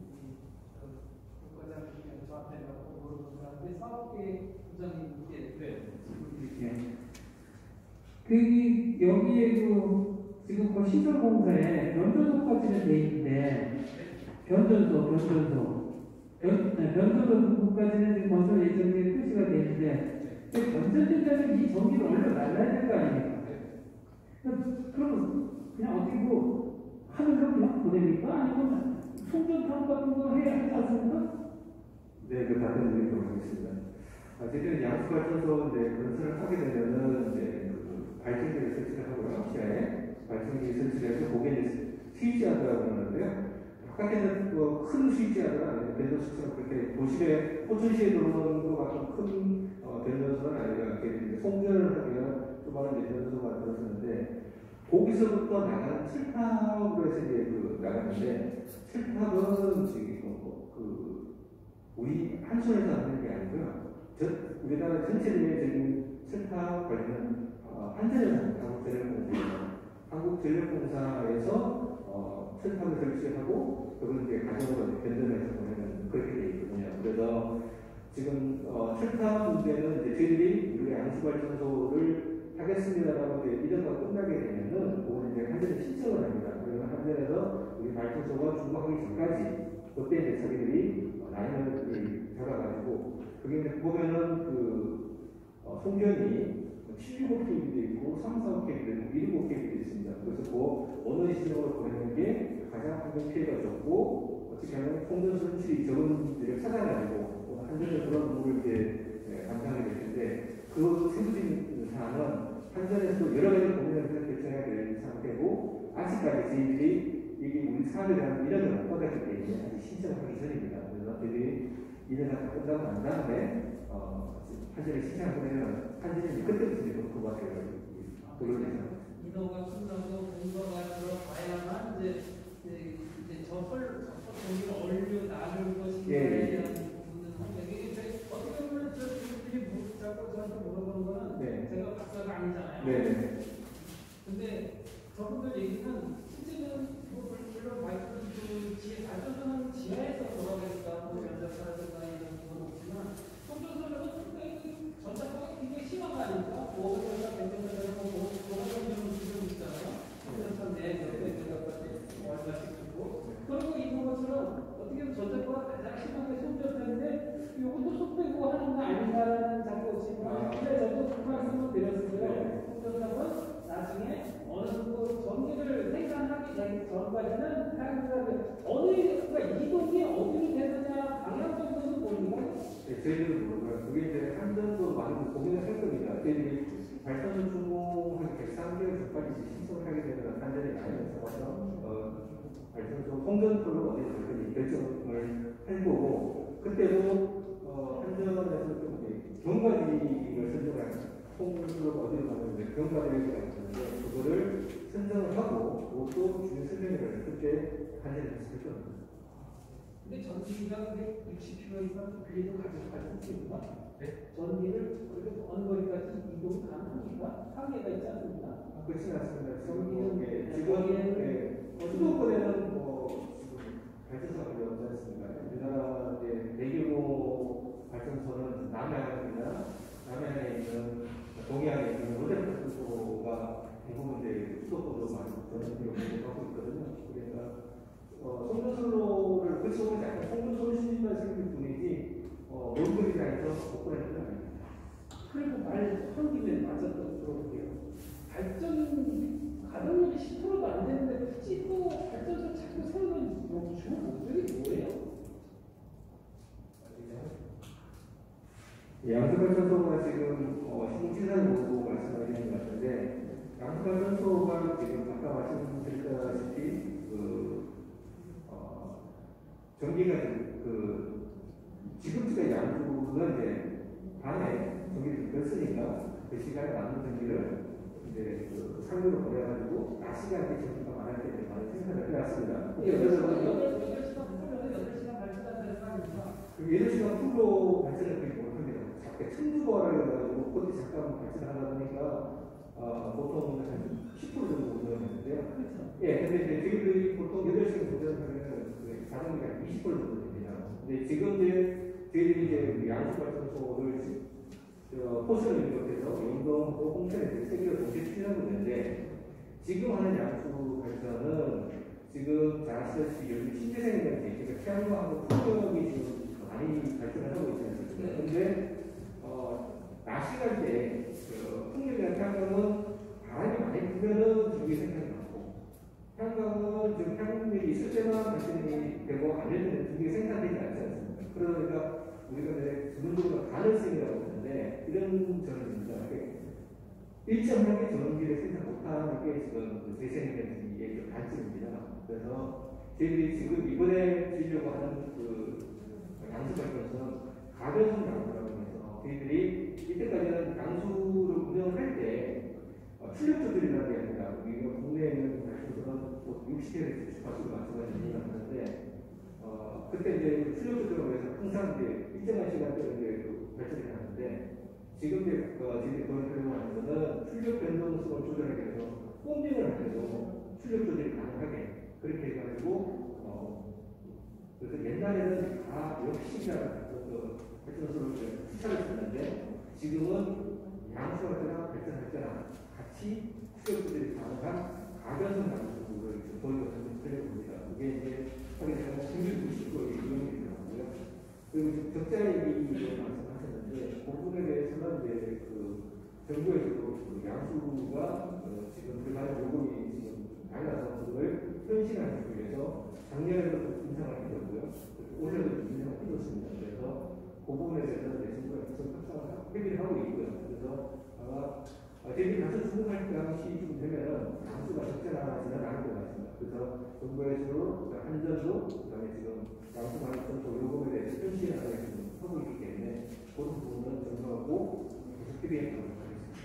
국가장님이 저한테 물어보는데 사업계 부장님께 네. 그 여기에 그 지금 그 시설 공사에 변전소까지는 돼 있는데 변전소, 변전소, 변, 네, 변전소 부분까지는 지금 건설 예정에 표시가 돼 있는데 변전된다면 이 전기를 얼려 날라야 될 거 아닙니까? 그럼 그냥 어떻게 뭐 하늘로 그냥 보냅니까? 아니면 송전탑 같은 거 해야 하지 않습니까? 네, 그 답변 드리도록 하겠습니다. 어쨌든 양수발전소 이제 건설을 하게 되면은 이제 그 발전기를 설치를 하고요. 시야에 발전기 설치를 해서 거기에 이제 스위치하드라고 하는데요. 바깥에는 뭐 큰 스위치하드가 변전소처럼 그렇게 도심에 호천시에 들어오는 것 같은 큰 어, 변전소는 아니라 이렇게 송전을 하기가 조그마한 변전소가 만들어졌는데 거기서부터 나가는 칠탑으로 해서 이제 그 나가는데 칠탑은 저기 뭐 그 우리 한 손에서 하는 게 아니고요. 저, 우리나라 전체적인 칠탑 관련 어, 한전에서 한국전력공사에서 한국전력공사에서 어, 칠탑을 설치하고 그걸 이제 가정으로 변전해서 보내는 그렇게 돼 있거든요. 그래서 지금 어, 칠탑 문제는 이제 저희들이 우리 양수발전소를 하겠습니다라고 이제 이전과 끝나게 되면은 그거는 이제 한전에 신청을 합니다. 그러면 한전에서 우리 발전소가 준공하기 전까지 그때 이제 자기들이 라인을 잡아가지고 그게 이제 보면은 그 어, 송전이 칠십오 케이비도 있고 삼십사 케이비도 있고 이십오 케이비도 있습니다. 그래서 그 어느 시점으로 보내는 게 가장 환경 피해가 적고 어떻게 하면 송전 손실이 적은 데를 찾아가지고 한전에 그런 부분을 이제 네, 감당하게 될 텐데 그 세부적인 사항은 한전에서도 여러 가지 고민을 해서 결정해야 될 상태고 아직까지 저희들이 이게 우리 사업에 대한 인허가를 못 받았기 때문에 아직 신청을 하기 전입니다. 그래서 저희들이 인허가 다 끝나고 난 다음에 어, 한전에 신청을 보내면 한전이 그때부터 이제 그거가 되어요. 그걸 해서 인허가 끝나고 공사가 들어가야만 이제 이제 저설 저기 얼류 나눌 것인가에 대한 부분은 이게 어떻게 보면 저분들이 자꾸 저한테 물어보는 거는 네. 제가 박사가 아니잖아요. 네. 근데 저분들 얘기는 실제는 뭐 물론 발전 그 지하 발전소는 지하에서 돌아가니까 뭐 전자파라든가 이런 부분은 없지만 송전소는 상당히 전자파가 굉장히 심한 거 아닙니까? 오백원이나 백원이나 뭐 오백원 정도 있잖아요. 전자파 내 몇백 메가까지 얼마씩 주고 그리고 이런 것처럼 어떻게 보면 전자파가 가장 심한 게 송전파인데 이것도 속 빼고 하는 거 아닌가라는 자꾸 지금 근데 저도 그 말씀을 드렸어요. 송전파는 나중에 어느 정도 전기를 생산하기 전까지는 사용자들 어느 그러니까 이동이 어디로 되느냐 방향 정도는 모릅니까? 네, 저희들은 모르고요. 그게 이제 한전도 많은 고민을 할 겁니다. 저희들이 발전소 준공 한 백삼 개월 전까지 신청을 하게 되면 한전이 많이 잡아서 어, 발전소 송전소로 어디 갈 건지 결정을 할 거고 그때도 어, 한전에서 좀 경과지를 선정할 송전소로 어디로 가는데 경과지가 있는데 그거를 선정을 하고 그것도 주민 설명회를 그때 한전에서 할 겁니다. 근데 전기가 백육십 킬로미터 그리도 가져가지 않습니까? 네? 전기를 그래도 어느 거리까지 이동이 가능합니까? 한계가 있지 않습니까? 아, 그렇지 않습니다. 전기는 예, 지금 예, 수도권에는 뭐 지금 발전소가 거의 없지 않습니까? 우리나라 이제 대규모 발전소는 남해안이나 남해안에 있는 동해안에 있는 원전 발전소가 대부분 이제 수도권으로 많이 전원비를 공급하고 있거든요. 그러니까 어, 송전선로를 그쪽으로 약간 송전선로 신진만 생길 뿐이지 어, 몰골이 아니라 복권에는 아닙니다. 그리고 말 한 김에 맞았다고 들어볼게요. 발전 가동률이 십 퍼센트도 안 되는데 굳이 또 발전소 자꾸 세우는 뭐 주요 목적이 뭐예요? 양수발전소가 지금 어, 신진산 보고 말씀하시는 것 같은데 양수발전소가 지금 아까 말씀드렸다시피 그 어, 전기가 그 지금까지 양수는 이제 밤에 전기를 뺐으니까 그 시간에 남는 전기를 이제 그 상류로 보내가지고 낮 시간에 전기가 많을 때 많이 생산을 해왔습니다. 여덟 시간 하면 여덟 시간 발전한다는 거 아닙니까? 여덟 시간 풀로 발전을 그렇게 못합니다. 자꾸 천주거를 해가지고 그때 잠깐 발전을 하다 보니까 어, 보통 한 십 퍼센트 정도 운영했는데요. 그렇죠. 예, 근데 이제 저희들이 보통 여덟 시간 운전하면 그 자동기가 이십 퍼센트 정도 됩니다. 근데 지금 이제 저희들이 이제 양수발전소를 저 포스를 비롯해서 영동하고 홍천에 세 개를 동시에 추진하고 있는데 지금 하는 양수 발전은 지금 잘 아시다시피 요즘 신재생에너지 그러니까 태양광하고 풍력이 지금 많이 발전을 하고 있지 않습니까? 그런데 어, 낮 시간대에 그 풍력이나 태양광은 바람이 많이 불면은 전기 생산이 많고 태양광은 지금 태양광이 있을 때만 발전이 되고 안 될 때는 전기 생산되지 않지 않습니까? 그러니까 우리가 이제 전문적으로 가능성이라고 하는데 이런 전원입니다. 일정하게 전원기를 생산 못하는 게 지금 그 재생에너지의 단점입니다. 그래서 저희들이 지금 이번에 지으려고 하는 그 양수발전소는 가변성 양수라고 해서 저희들이 이때까지는 양수를 운영할 때 어, 출력 조절이라는 게 아니라 우리가 국내에 있는 발전소는 육십 회를 주파수로 맞춰서 운영하는데 어, 그때 이제 출력 조절을 위해서 항상 이제 일정한 시간대로 이제 그 발전이 하는데 지금 이제 어, 저희들이 보여드리려고 하는 것은 출력 변동성을 조절하기 위해서 홈링을 해도 출력 조절이 가능하게 그렇게 해가지고 어, 그래서 옛날에는 다 역시나 그 발전소를 추천을 했는데 지금은 양수할 때나 발전할 때나 같이 출력 조절이 가능한 가변성 양수를 보여서 좀 살려봅니다. 이게 이제 하게 되면 백육십 퍼센트의 이용이 되더라고요. 그리고 적자 얘기를 말씀하셨는데 그 부분에 대해서는 이제 그 정부에서도 그 양수가 어, 지금 그간 요금이 지금 달라서 그걸 현실화하기 위해서 작년에도 인상을 해줬고요. 올해도 인상을 해줬습니다. 그래서 그 부분에 대해서는 정부가 계속 협상을 회의를 하고 있고요. 그래서 아마 저희들이 가서 수긍할 당시쯤 되면은 양수가 적절하지는 않을 것 같습니다. 그래서 정부에서 한전도 그다음에 지금 양수 발전소 요금에 대해서 현실화를 지금 하고 있기 때문에 그런 부분은 정부하고 계속 협의해 보도록 하겠습니다.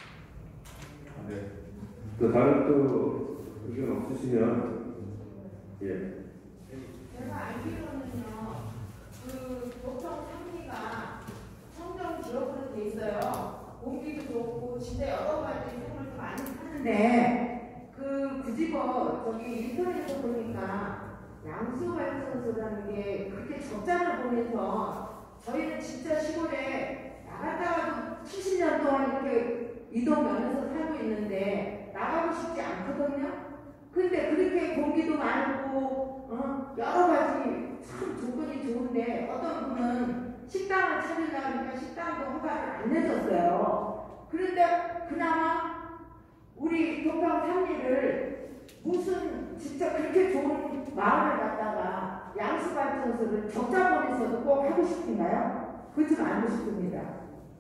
네. 또 다른 또 의견 없으시면 예. 제가 알기로는요, 그 보통 상리가 청정 지역으로 돼 있어요. 공기도 좋고 진짜 여러 가지 생물도 많이 사는데 그 구집어 저기 인터넷에서 보니까 양수발전소라는 게 그렇게 적자를 보면서 저희는 진짜 시골에 나갔다가도 칠십 년 동안 이렇게 이동 면에서 살고 있는데 나가고 싶지 않거든요. 근데 그렇게 공기도 많고 어? 여러 가지 참 조건이 좋은데 어떤 분은 식당을 차리려니까 식당도 허가를 안 내줬어요. 그런데 그나마 우리 동평 삼리를 무슨 진짜 그렇게 좋은 마을을 갖다가 양수발전소를 적자본에서도 꼭 하고 싶은가요? 그거 좀 알고 싶습니다.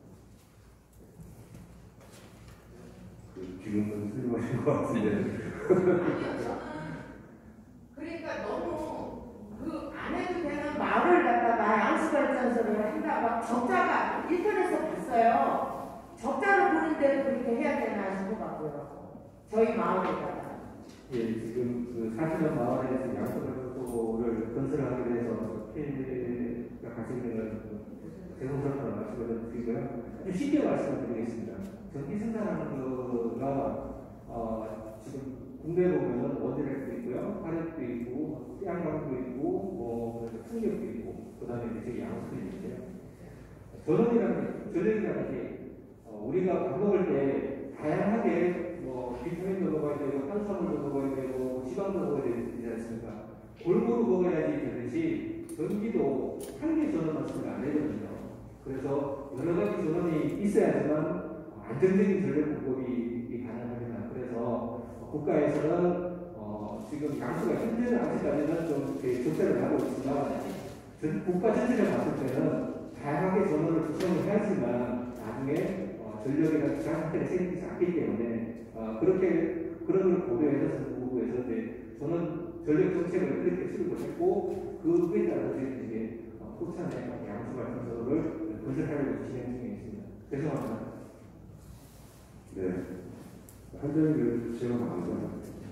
그 지금은 틀림하신 것 같은데. 아니요, 저는 그러니까 너무 그 안 해도 되는 마을을 갖다가 양수발전소를 한다고 적자가 인터넷에서 봤어요. 적자를 보는데도 그렇게 해야 되나 싶어갖고요. 저희 마을에다가. 예, 지금 그 사실은 마을에서 양수발전소 장소를 건설하기 위해서 피해가 발생되는 죄송스럽다는 말씀을 드리고요. 쉽게 말씀을 드리겠습니다. 전기 생산하는 거가 어, 지금 국내에 보면 원자력도 있고요, 화력도 있고, 태양광도 있고, 뭐 풍력도 있고, 그 다음에 이제 양수도 있는데요. 전원이라는 게, 전력이라는 게 어, 우리가 밥 먹을 때 다양하게 뭐 비타민도 먹어야 되고, 탄수화물도 먹어야 되고, 지방도 먹어야 되지 않습니까? 골고루 먹어야지 되듯이 전기도 한 개 전원만 쓰면 안 되거든요. 그래서 여러 가지 전원이 있어야지만 안정적인 전력 공급이 가능합니다. 그래서 국가에서는 어 지금 양수가 현재는 아직까지는 좀 적대를 하고 있지만 전, 국가 전체를 봤을 때는 다양하게 전원을 구성을 해야지만 나중에 어 전력이나 기상 사태가 생기지 않기 때문에 어 그렇게 그런 걸 고려해서 정부에서 이제 전원 전력 정책을 그렇게 수립을 했고 그에 따라서 이제 포천의 양수 발전소를 건설하려고 진행 중에 있습니다. 죄송합니다. 네. 한정이 제가 많은데.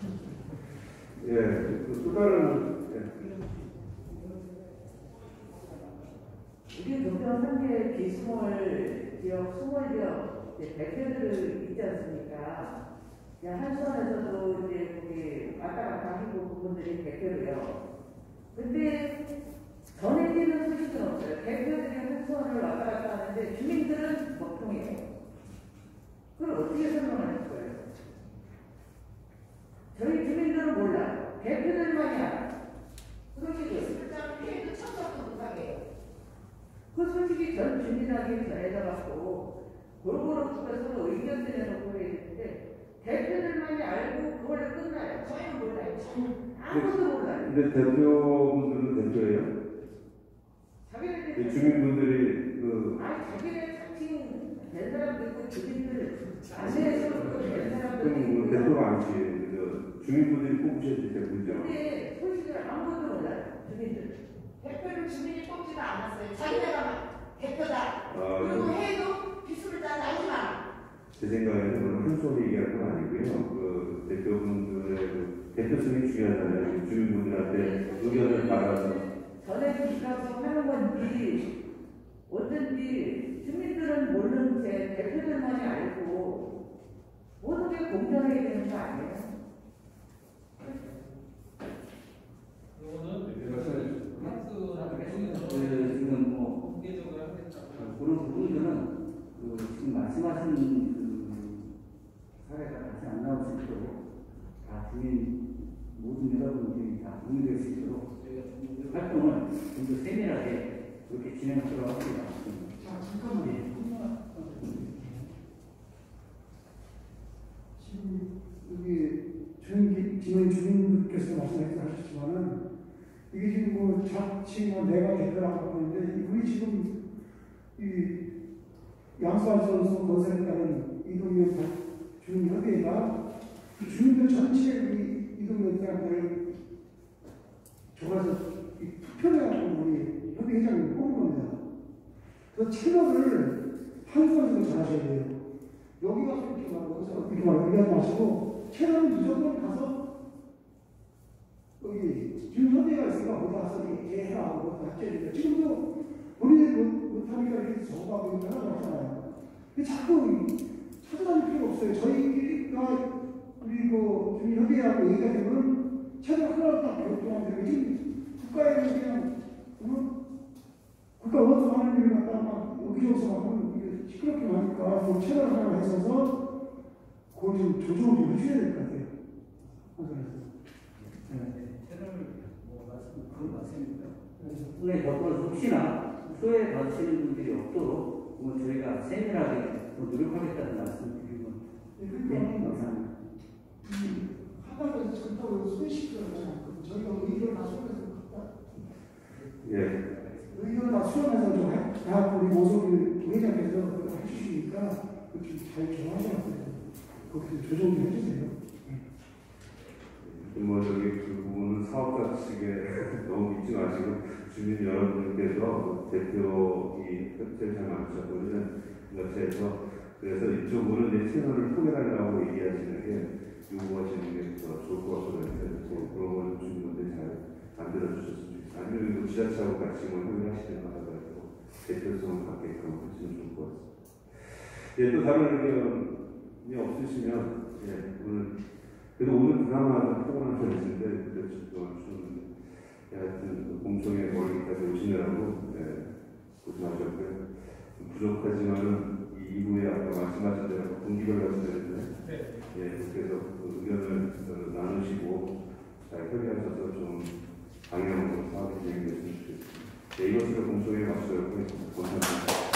예, 또 다른, 예. 우리 동평 삼 개 비스몰 지역, 스몰 지역 대표들을 있지 않습니까? 그냥 한수원에서도 이제 거기 왔다 갔다 하시고 그분들이 대표로요. 근데 전해지는 소식은 없어요. 대표들이 한수원을 왔다 갔다 하는데 주민들은 먹통이에요. 그걸 어떻게 설명할 거예요? 저희 주민들은 몰라요. 대표들만이 알아요. 그렇게 됐어요. 피해도 참석도 못하게. 그 솔직히 전 주민에게 전해져갖고 골고루 국가에서 의견을 내놓고 해야 되는데 대표들만이 알고 그걸로 끝나요. 저희는 몰라요. 저는 아무도 몰라요. 근데 대표분들은 대표예요? 자기네들 주민분들이 그 아니 자기네 사칭 된 사람도 있고 주민들 안내해서 된 사람도 그럼 있고 대표가 아니지. 주민분들이 뽑으셔야지 대표죠. 근데 소식을 아무도 몰라요. 주민들. 대표를 주민이 뽑지도 않았어요. 자기네가 대표다. 아, 그리고 네. 해도 비스물단 나오지마. 제 생각에는 한소리 얘기할 건 아니고요. 그 대표분들의 그 대표성이 중요하잖아요. 주민분들한테 의견을 받아서. 전에 기가서 하는 건지 어쩐지 주민들은 모르는 채 대표들만이 알고 모든 게 공정해야 되는 거 아니에요? 이거는 그 지금 뭐 공개적으로 하겠다. 그런 부분들은 그 지금 말씀하신 그 사례가 다시 안 나올 수 있도록 다 주민 모든 여러분들이 다 동의될 수 있도록 저희가 좀 활동을 좀 더 세밀하게 그렇게 진행하도록 합니다. 자, 잠깐만요. 지금 여기 주민, 지민 주민분께서 말씀하셨지만은 이게 지금 뭐 자치 뭐 내가 대표라고 하는데 우리 지금 이 양수발전소 건설했다는 이동면 주민협의회가 주민들 전체 우리 이동면 사람들을 줘가지고 투표해가지고 우리 협의회장님 뽑은 겁니다. 그 채널을 한수발전소 잘하셔야 돼요. 여기 가서 이렇게 말하고 이렇게 말하고 얘기하지 마시고 채널을 무조건 가서 여기 주민협의회가 있으니까 거기 가서 이렇게 해라 하고 같이 해야 돼요. 지금도 본인이 못하니까 이렇게 저거하고 있는 하나도 없잖아요. 근데 자꾸 찾아다닐 필요가 없어요. 저희가 우리 그 주민협의회하고 얘기가 되면 채널 하나를 딱 결정하면 되고 지금 국가에는 그냥 어? 국가 원수 하는 일을 갖다가 막 여기저기서 막 시끄럽게 하니까 그 채널 하나 해서서 그걸 좀 조정을 좀 해줘야 될 것 같아요. 네. 채널을 뭐 말씀 그건 맞습니다. 오늘 덕분에 혹시나 소외 받으시는 분들이 없도록 뭐 저희가 세밀하게 또 노력하겠다는 말씀을 드리고 네, 감사합니다. 하다가 전타고 소외시키잖아요. 저희가 의견을 다 수렴해서 예. 의견을 다 수렴해서 좀 해, 다 우리 모습을 회장께서 해주시니까 좀잘 정하셔서 그렇게 조정 좀 해주세요. 뭐 저기 그 부분은 사업자 측에 너무 믿지 마시고 주민 여러분들께서 대표이 협조를 잘 만드셨고 이런 업체에서 그래서 이쪽으로 이제 채널을 통해달라고 얘기하시는 게 요구하시는 게 더 좋을 것 같거든요. 그런 걸 주민분들이 잘 만들어주셨으면 좋겠어요. 아니면 뭐 지자체하고 같이 뭐 협의하시는 하더라도 대표성을 갖게끔 하시면 좋을 것 같습니다. 예, 또 다른 의견이 없으시면, 예, 오늘, 그래도 오늘 그나마 포근한 편이신데, 그래도 좀, 예, 하여튼, 공청회 멀리까지 오시느라고, 예, 고생하셨고요. 좀 부족하지만은, 이 이후에 아까 말씀하신 대로 분기별 같은 데는, 네. 예, 그래서 그 의견을 어, 나누시고, 잘 협의하셔서 좀 방향으로 사업이 진행됐으면 좋겠습니다. 네, 이것으로 공청회 마치도록 하겠습니다. 감사합니다.